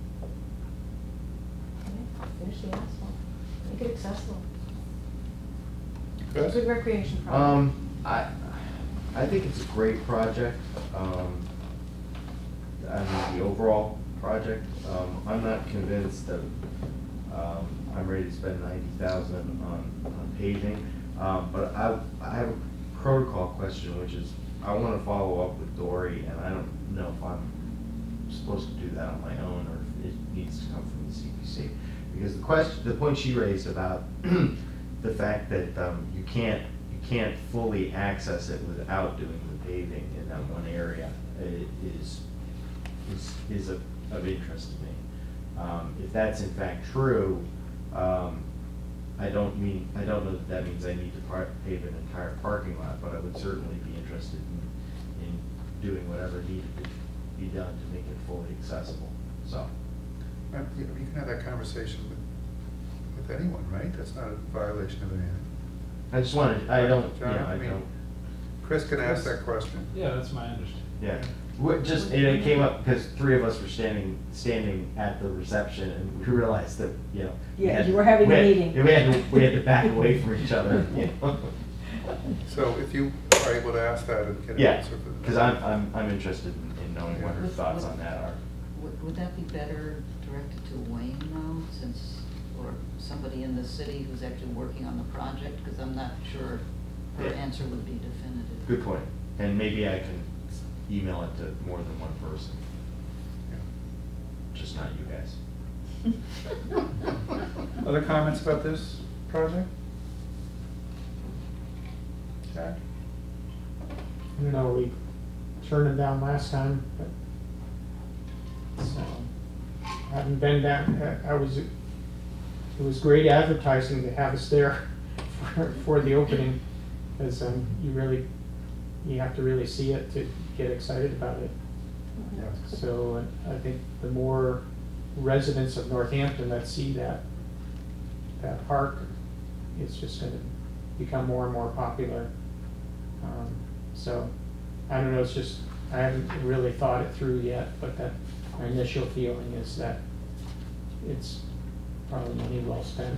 Okay, finish the asphalt. Make it accessible. Chris? Good recreation project. I think it's a great project. I mean, the overall project, I'm not convinced that I'm ready to spend 90,000 on paving. But I have a protocol question, which is I want to follow up with Dory, and I don't know if I'm supposed to do that on my own or if it needs to come from the CPC. Because the point she raised about the fact that you can't fully access it without doing the paving in that one area is of interest to me. If that's in fact true, I don't know that means I need to pave an entire parking lot, but I would certainly be interested in doing whatever needed to be done to make it fully accessible. So. You can have that conversation with anyone, right? That's not a violation of anything. I just wanted, I don't, John, yeah, I mean, don't. Chris can ask that question. Yeah, that's my understanding. Yeah, it came up because three of us were standing at the reception, and we realized that, you know. Yeah, you were having a meeting. We had to back away from each other, you know. So if you are able to ask that and get an Yeah, answer for that. because I'm interested in knowing what her thoughts on that are. Would that be better directed to Wayne though, for somebody in the city who's actually working on the project, because I'm not sure her answer would be definitive. Good point. And maybe I can email it to more than one person. Just not you guys. Other comments about this project? Jack? I don't know, we turned them down last time, but so I haven't been down. It was great advertising to have us there for the opening, because you have to really see it to get excited about it. Yeah. So I think the more residents of Northampton that see that park, it's just going to become more and more popular. So I don't know, it's just, I haven't really thought it through yet, but my initial feeling is that it's probably money well spent.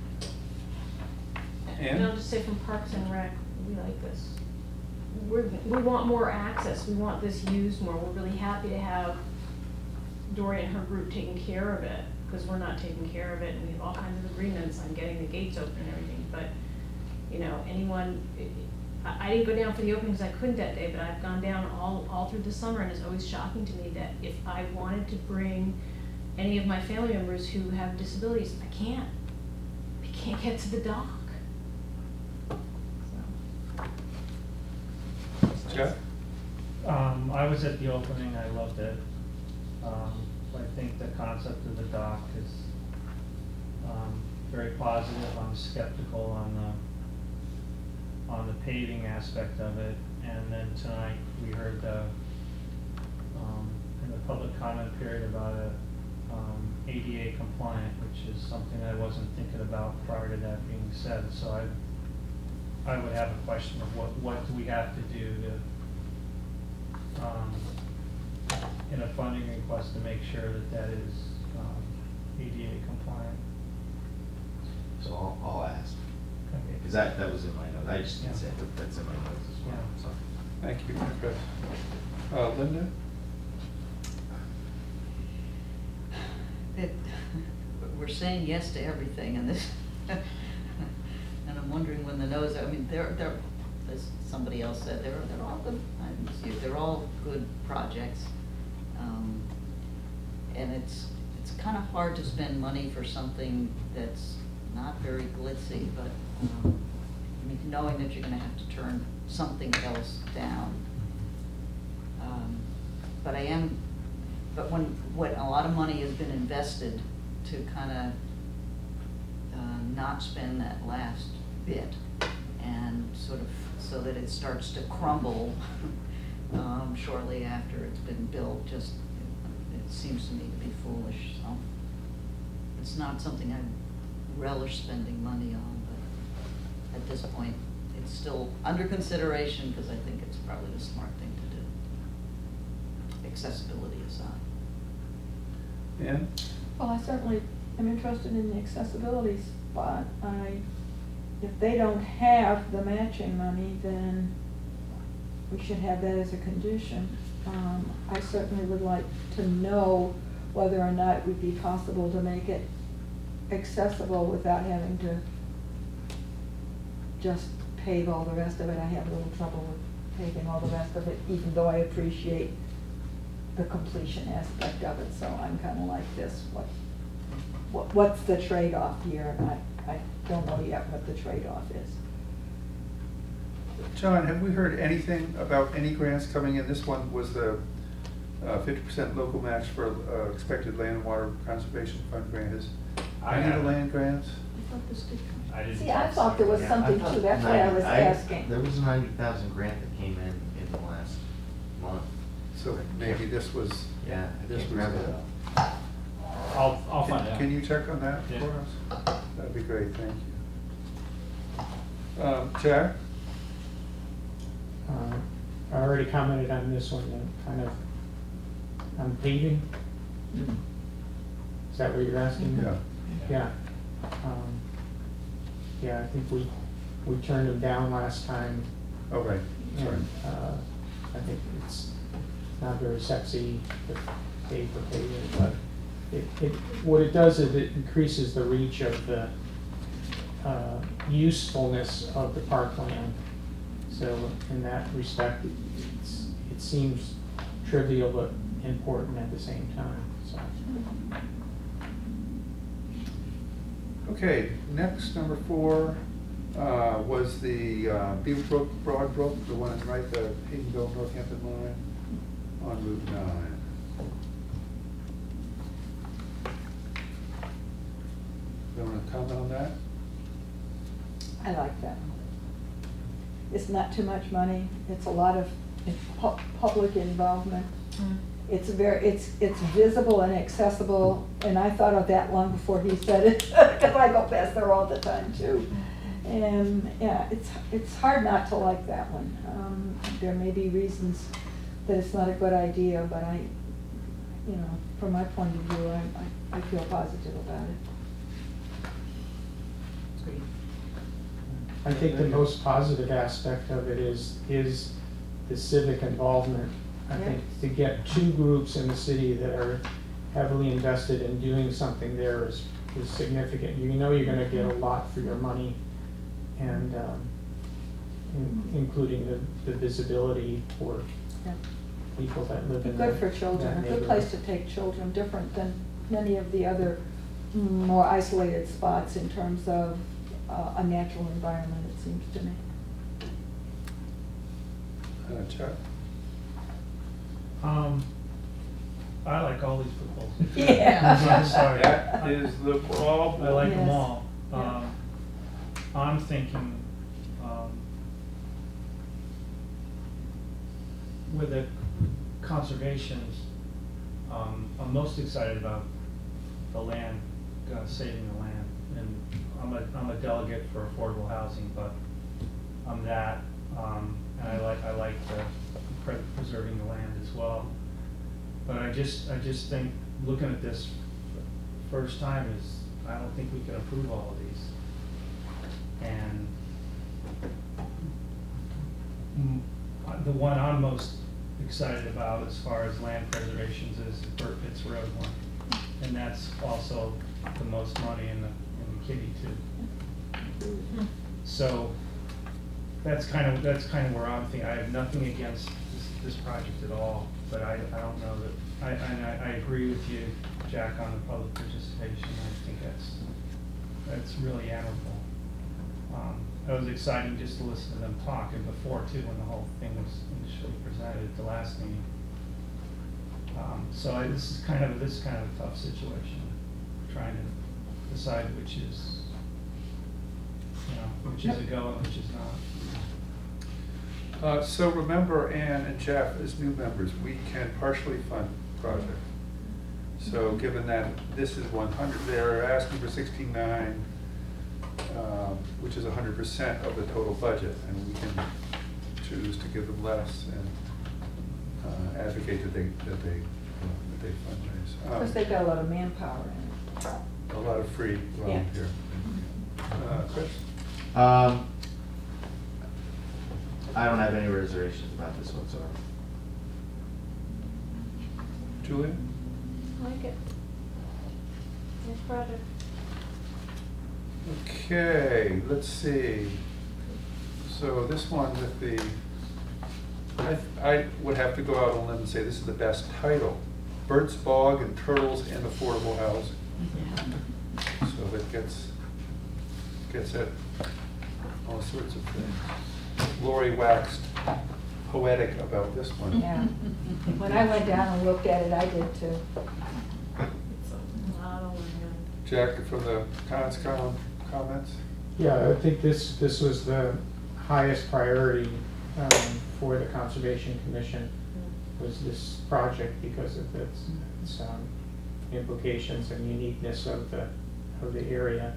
And I'll just say from Parks and Rec, we like this. We want more access, we want this used more. We're really happy to have Dory and her group taking care of it, because we're not taking care of it, and we have all kinds of agreements on getting the gates open and everything. But, you know, I didn't go down for the opening because I couldn't that day, but I've gone down all through the summer, and it's always shocking to me that if I wanted to bring any of my family members who have disabilities, I can't. I can't get to the dock. Jeff? I was at the opening, I loved it. I think the concept of the dock is very positive. I'm skeptical on the paving aspect of it. And then tonight we heard in the public comment period about ADA compliant, which is something I wasn't thinking about prior to that being said. So I would have a question of what do we have to do to in a funding request to make sure that is ADA compliant. So I'll ask. Okay. Because that was in my notes. I just didn't say it, but that's in my notes as well. Yeah. So. Thank you, Chris. Linda? We're saying yes to everything, and this, and I'm wondering when the no's. I mean, they're as somebody else said, they're all good. They're all good projects, and it's kind of hard to spend money for something that's not very glitzy, but I mean, knowing that you're going to have to turn something else down. But when a lot of money has been invested to kind of not spend that last bit, and sort of so that it starts to crumble shortly after it's been built, just it seems to me to be foolish. So it's not something I relish spending money on, but at this point it's still under consideration, because I think it's probably the smart thing to do, accessibility aside. Yeah. Well, I certainly am interested in the accessibility spot. If they don't have the matching money, then we should have that as a condition. I certainly would like to know whether or not it would be possible to make it accessible without having to just pave all the rest of it. I have a little trouble with paving all the rest of it, even though I appreciate the completion aspect of it. So I'm kind of like this, what's the trade-off here? And I don't know yet what the trade-off is. John, have we heard anything about any grants coming in? This one was the 50% local match for expected land and water conservation fund grant. Is any of the land grants? I thought this did come. I didn't. See, I thought there was something too. That's why I was asking. There was a 90,000 grant that came in the last month. So maybe this was. Yeah, this was. I'll find out. Can you check on that Yeah. for us? That'd be great. Thank you. Jack? I already commented on this one, kind of on paving. Is that what you're asking? Yeah. Yeah. Yeah, I think we turned them down last time. Oh, right. Sorry. And I think it's not very sexy to pay for paving, but what it does is it increases the reach of the usefulness of the parkland. So in that respect, it seems trivial but important at the same time. So. Okay, next, number 4, was the Beaver Brook, Broadbrook, the one that's right, the Haydenville, Northampton line on Route 9. You want to comment on that? I like that. It's not too much money. It's a lot of public involvement. It's visible and accessible, and I thought of that long before he said it, because I go past there all the time too. And yeah, it's hard not to like that one. There may be reasons that it's not a good idea, but from my point of view, I feel positive about it. I think the most positive aspect of it is the civic involvement. I think to get 2 groups in the city that are heavily invested in doing something there is significant. You know you're going to get a lot for your money, and including the visibility for people that live in Good for children, a good place to take children, different than many of the other more isolated spots in terms of a natural environment, it seems to me. Chuck? I like all these proposals. Yeah. I'm sorry. That is the problem. I like them Yes. all. Yeah. I'm thinking, with the conservations, I'm most excited about the land, saving the land. And I'm a delegate for affordable housing, but I'm that, and I like the preserving the land as well. But I just think looking at this first time is, I don't think we can approve all of these. And the one I'm most excited about as far as land preservations is the Burtwitz Road one, and that's also the most money in the kitty too. So that's kind of where I'm thinking. I have nothing against this project at all, but I don't know that I agree with you, Jack, on the public participation. I think that's really admirable. It was exciting just to listen to them talk, and before too, when the whole thing was initially presented at the last meeting. So this is kind of a tough situation, trying to decide which is a go and which is not. So remember, Ann and Jeff, as new members, we can partially fund the project. So given that this is 100, they're asking for 16.9, which is 100% of the total budget, and we can choose to give them less and advocate that they fundraise. Because they've got a lot of manpower in it. A lot of free volunteer. Chris? I don't have any reservations about this whatsoever. Julia? I like it. Nice project. Okay, let's see. So this one with the, I would have to go out on a limb and say this is the best title. Birds, Bog, and Turtles and Affordable Housing. So that gets at all sorts of things. Lori waxed poetic about this one. Yeah. When I went down and looked at it, I did too. Jack, for the comments? Yeah, I think this was the highest priority for the Conservation Commission, was this project because of its implications and uniqueness of the area.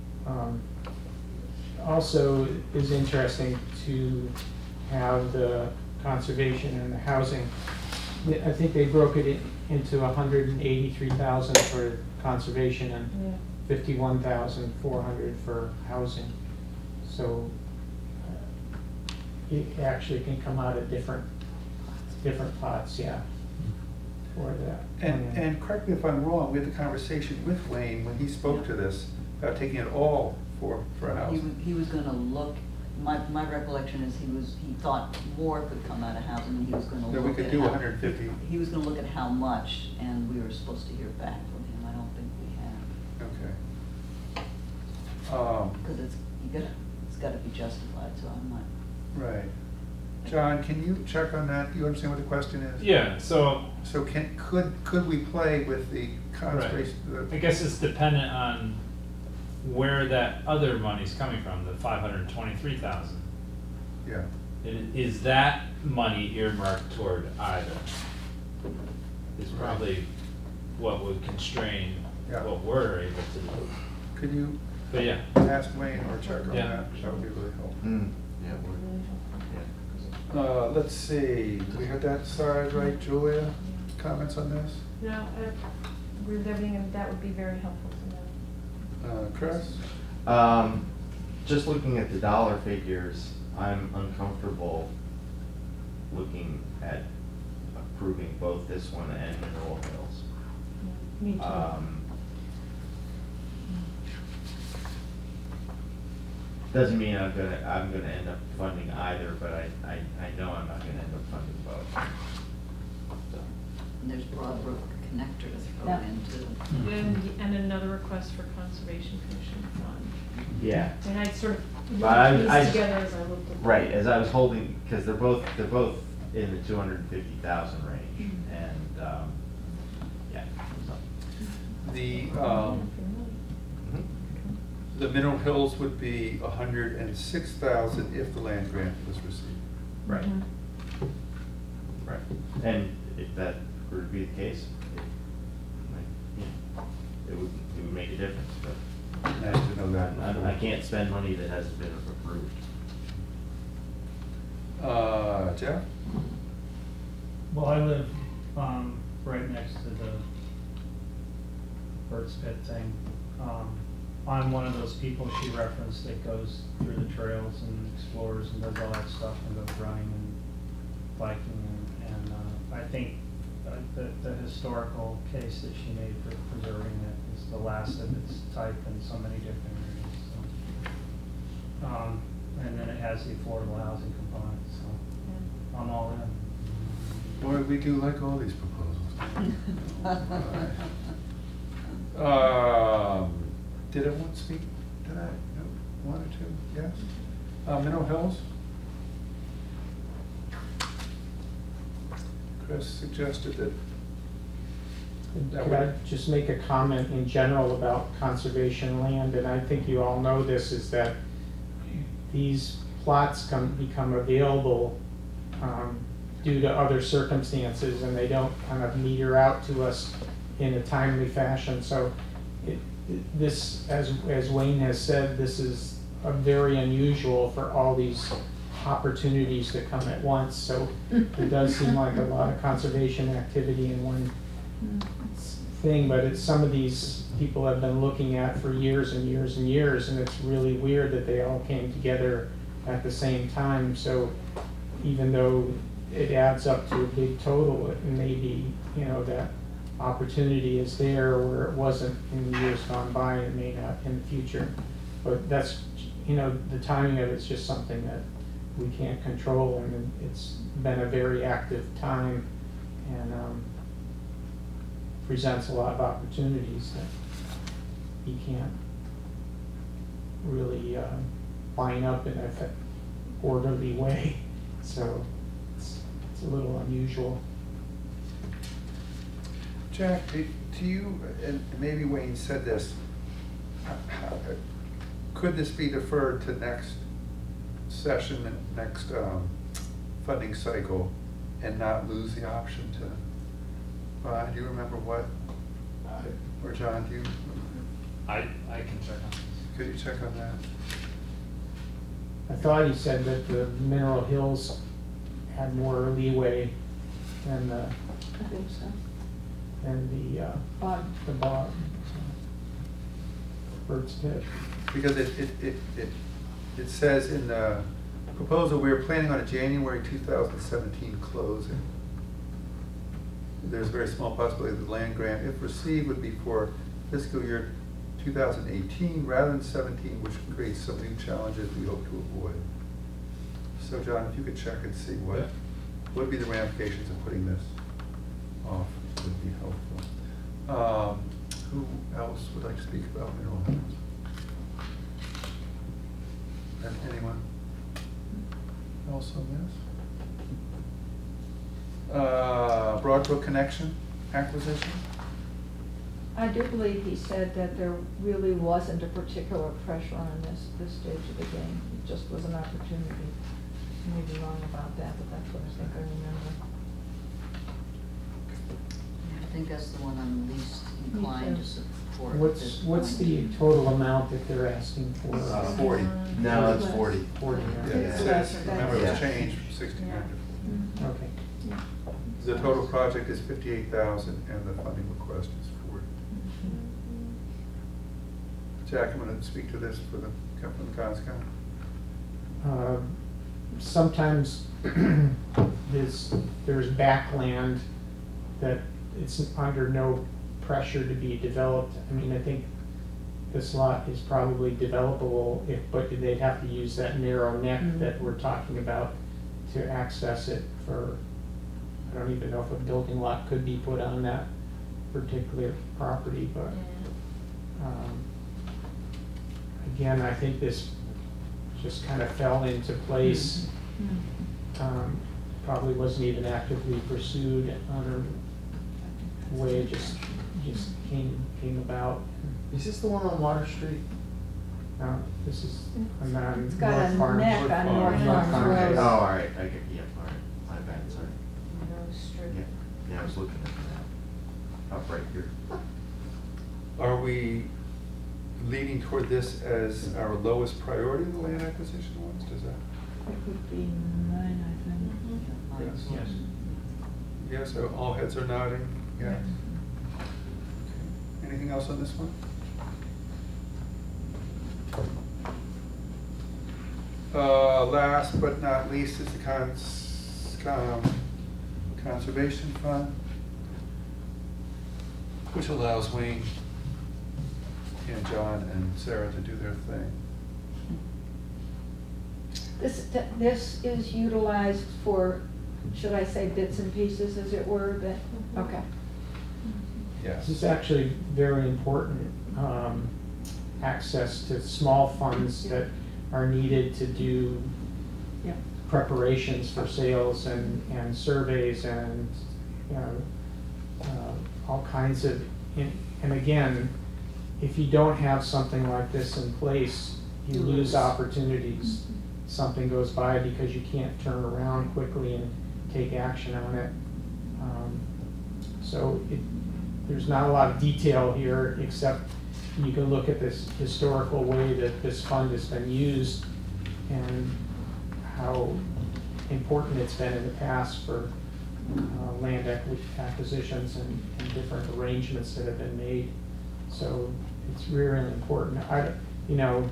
Also is interesting to have the conservation and the housing. I think they broke it into 183,000 for conservation and 51,400 for housing. So it actually can come out of different pots, yeah. for that. And correct me if I'm wrong, we had the conversation with Wayne when he spoke to this, about taking it all for a house. He was gonna look, my recollection is he thought more could come out of housing, and he was gonna look at That we could do 150. He was gonna look at how much, and we were supposed to hear back from him. I don't think we have. Okay. Because it's gotta be justified, so I'm not. Right. John, can you check on that? Do you understand what the question is? Yeah, so. So could we play with the conservation? I guess it's dependent on where that other money's coming from, the 523,000. Yeah. Is that money earmarked toward either? Is probably what would constrain what we're able to do. Could you ask Wayne or check on that? That would be really helpful. Let's see, we had that side right, Julia? Comments on this? No, I agree with everything, and that would be very helpful to know. Chris? Just looking at the dollar figures, I'm uncomfortable looking at approving both this one and Mineral Hills. Me too. Doesn't mean I'm gonna end up funding either, but I know I'm not gonna end up funding both. So. And there's Broadbrook Connector to throw in too. And another request for Conservation Commission fund. Yeah. And I sort of But looked these together as I looked at them. Right, as I was holding, because they're both in the 250,000 range, and yeah. So. The Mineral Hills would be 106,000 if the land grant was received. Right. Right. And if that were to be the case, it would make a difference. But nice to know that. I can't spend money that hasn't been approved. Jeff? Well, I live right next to the Bird's Pit thing. I'm one of those people she referenced that goes through the trails and explores and does all that stuff and goes running and biking and I think the historical case that she made for preserving it is the last of its type in so many different areas. So. And then it has the affordable housing component, so I'm all in. Boy, we do like all these proposals. Did everyone speak to that? No? One or two? Yes? Mineral Hills? Chris suggested that. Could I just make a comment in general about conservation land? And I think you all know this, is that these plots become available due to other circumstances, and they don't kind of meter out to us in a timely fashion. So this, as Wayne has said, this is a very unusual for all these opportunities to come at once. So it does seem like a lot of conservation activity in one thing, but it's some of these people have been looking at for years and years and years, and it's really weird that they all came together at the same time. So even though it adds up to a big total, it may be, that opportunity is there where it wasn't in the years gone by, and it may not in the future. But that's, the timing of it's just something that we can't control, and it's been a very active time, and presents a lot of opportunities that you can't really line up in an orderly way. So it's a little unusual. Jack, do you, and maybe Wayne said this, could this be deferred to next session and next funding cycle and not lose the option to buy? Do you remember what? Or John, do you? I can check on this. Could you check on that? I thought he said that the Mineral Hills had more leeway than the. I think so. Than the bog. Bird's Pit. Because it says in the proposal, we are planning on a January 2017 closing. there's a very small possibility that the land grant, if received, would be for fiscal year 2018 rather than 17, which creates some new challenges we hope to avoid. So John, if you could check and see what would be the ramifications of putting this off, would be helpful. Who else would like to speak about mineral hazards? Anyone else on this? Broadbrook connection acquisition? I do believe he said that there really wasn't a particular pressure on this stage of the game. It just was an opportunity. I may be wrong about that, but that's what I think I remember. I think that's the one I'm least inclined to support. What's the total amount that they're asking for? 40. No, it's 40. 40, Yeah, it says, remember it was changed from 60 grand to 40. Okay. Yeah. The total project is 58,000 and the funding request is 40. Jack, you want to speak to this for the Conscom? Sometimes there's backland that it's under no pressure to be developed. I mean, I think this lot is probably developable, but they'd have to use that narrow neck that we're talking about to access it for, I don't even know if a building lot could be put on that particular property, but again, I think this just kind of fell into place. Probably wasn't even actively pursued on a way it just came about. Is this the one on Water Street? This is on It's got North a Farms. neck on North Farms Road. Oh, all right, I get, yeah, all right, my bad, sorry. Rose Street. Yeah, I was looking at that, up right here. Are we leaning toward this as our lowest priority of the land acquisition ones? Does that? It would be mine, I think. Yes. Yes. Yes, so all heads are nodding, yes. Okay. Anything else on this one? Last but not least is the Conservation Fund, which allows Wayne and John and Sarah to do their thing. This is utilized for, should I say, bits and pieces, as it were, that, okay. Yes. This is actually very important, access to small funds that are needed to do preparations for sales and surveys and all kinds of, and again, if you don't have something like this in place, you lose opportunities. Something goes by because you can't turn around quickly and take action on it. So there's not a lot of detail here, except you can look at this historical way that this fund has been used and how important it's been in the past for land acquisitions and different arrangements that have been made. So it's really important. You know,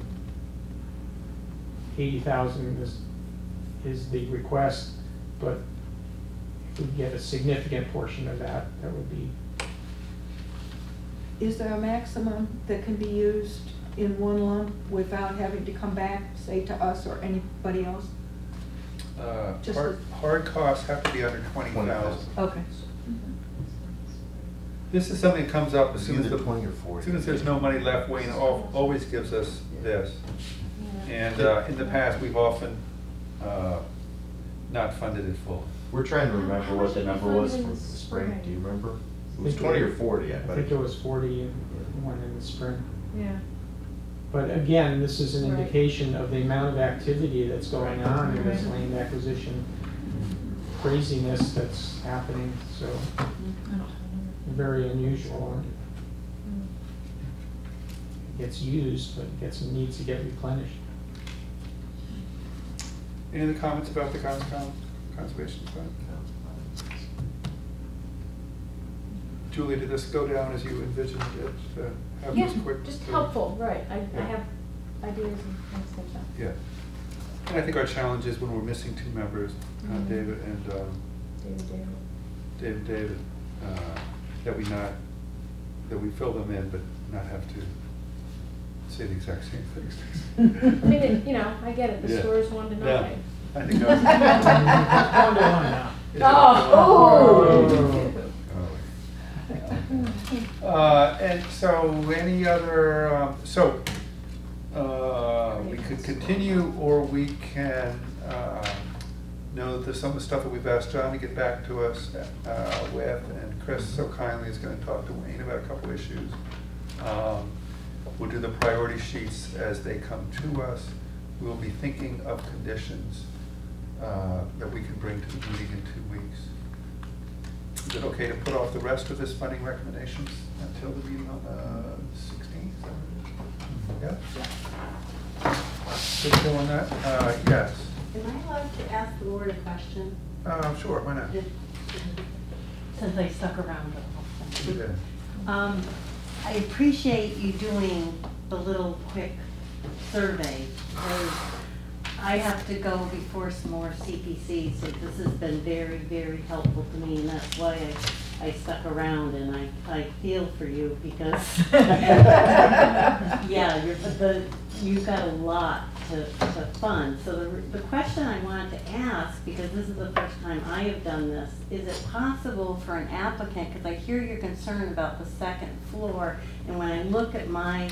80,000 is the request, but if we get a significant portion of that, that would be. Is there a maximum that can be used in one lump without having to come back, say, to us or anybody else? Hard costs have to be under 20,000. Okay. This is something that comes up as soon as Either 20 or 40. as soon as there's no money left. Wayne always gives us this, and in the past we've often not funded it full. We're trying to remember what the number was for the spring. Do you remember? It was 20 or 40, I I bet. think it was 40 one in the spring. Yeah. But again, this is an indication of the amount of activity that's going on in this land acquisition craziness that's happening, so very unusual. It gets used, but it needs to get replenished. Any other comments about the Conservation Fund? Julie, did this go down as you envisioned it? To have this quick? Just helpful, right. I have ideas and things like that. Yeah. And I think our challenge is when we're missing two members, David and David. that we fill them in, but not have to say the exact same things. I mean, you know, I get it, the Yeah. score is 1-0. Yeah. I think that's. 1-1 now. Is it? And so any other, we could continue, or we can know that some of the stuff that we've asked John to get back to us with, and Chris so kindly is going to talk to Wayne about a couple issues. We'll do the priority sheets as they come to us. We'll be thinking of conditions that we can bring to the meeting in 2 weeks. Is it okay to put off the rest of this funding recommendations until the meeting on the 16th? Yeah? Good deal on that? Yes. Am I allowed to ask the board a question? Sure, why not? Since I stuck around the whole thing. You did. I appreciate you doing the little quick survey, because I have to go before some more CPC, so this has been very, very helpful to me, and that's why I stuck around, and I feel for you, because yeah, you've got a lot to fund. So the question I wanted to ask, because this is the first time I have done this, is it possible for an applicant, because I hear your concern about the second floor, and when I look at my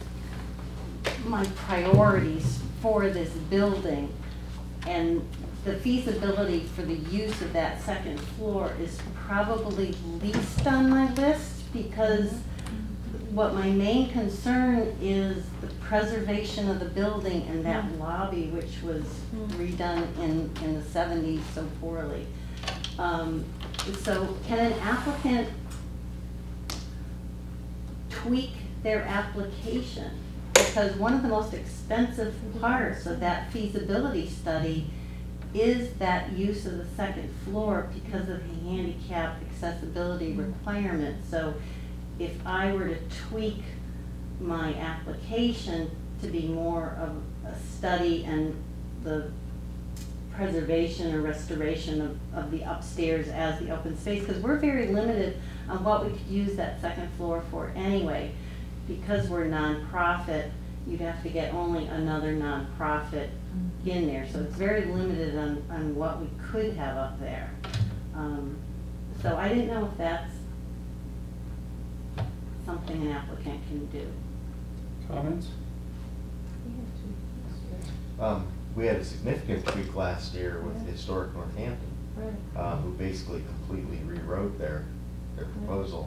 priorities for this building, and the feasibility for the use of that second floor is probably least on my list, because what my main concern is the preservation of the building and that lobby, which was redone in the 70s so poorly. So can an applicant tweak their application? Because one of the most expensive parts of that feasibility study is that use of the second floor because of the handicap accessibility requirements. So if I were to tweak my application to be more of a study and the preservation or restoration of the upstairs as the open space, because we're very limited on what we could use that second floor for anyway. Because we're nonprofit, you'd have to get only another nonprofit in there. So it's very limited on what we could have up there. So I didn't know if that's something an applicant can do. Comments? We had a significant tweak last year with Historic Northampton, who basically completely rewrote their proposal.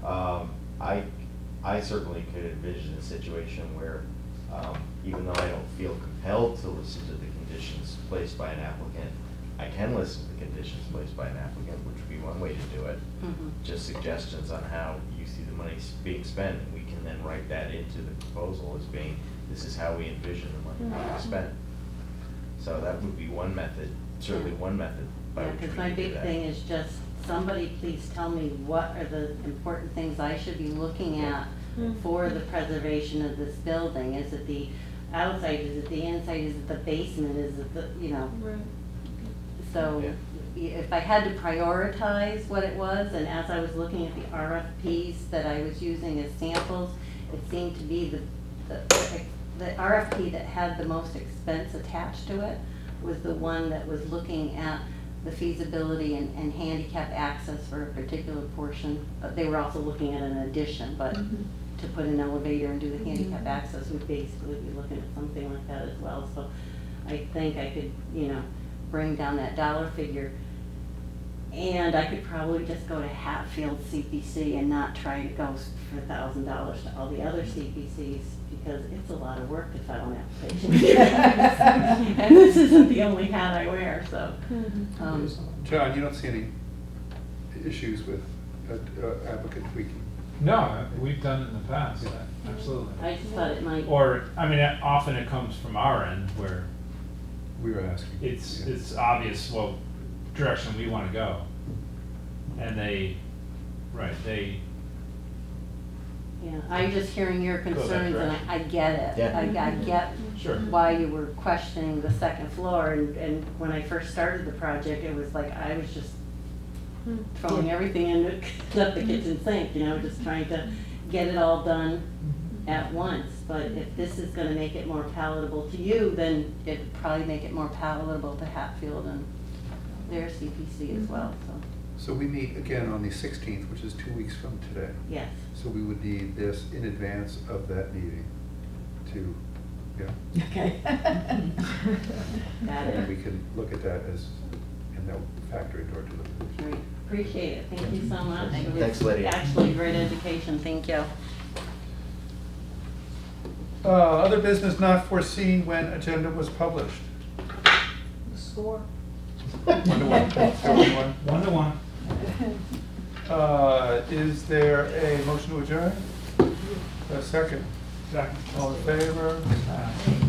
I certainly could envision a situation where, even though I don't feel compelled to listen to the conditions placed by an applicant, I can listen to the conditions placed by an applicant, which would be one way to do it. Just suggestions on how you see the money being spent, and we can then write that into the proposal as being, this is how we envision the money being spent. So that would be one method, certainly one method by which we because can my do big that. thing is just, somebody please tell me what are the important things I should be looking at for the preservation of this building. Is it the outside, is it the inside, is it the basement, is it the, you know? So if I had to prioritize what it was, and as I was looking at the RFPs that I was using as samples, it seemed to be the RFP that had the most expense attached to it was the one that was looking at the feasibility and handicap access for a particular portion. They were also looking at an addition, but to put an elevator and do the handicap access, we'd basically be looking at something like that as well. So I think I could, you know, bring down that dollar figure, and I could probably just go to Hatfield CPC and not try to go for $1,000 to all the other CPCs, because it's a lot of work to file an application. And this isn't the only hat I wear, so. John, you don't see any issues with applicant tweaking? No, we've done it in the past, absolutely. I just thought it might. Or, I mean, often it comes from our end where we were asking. It's obvious what direction we want to go, and Yeah, I'm just hearing your concerns, and I get it. Yeah. I get Sure. why you were questioning the second floor, and when I first started the project, it was like, I was just throwing everything in the kitchen sink, you know, just trying to get it all done at once. But if this is gonna make it more palatable to you, then it'd probably make it more palatable to Hatfield and their CPC as well, so. So we meet again on the 16th, which is 2 weeks from today. Yes. So we would need this in advance of that meeting to, yeah. Okay. Got And it. we can look at that as, and they'll factor into our deliberations. Great. Appreciate it. Thank you so much. Thank you. It was Thanks, Lydia. Actually, great education. Thank you. Other business not foreseen when agenda was published. The score. 1-1. 2-1. 1-1. Is there a motion to adjourn? A second? Second. All in favor?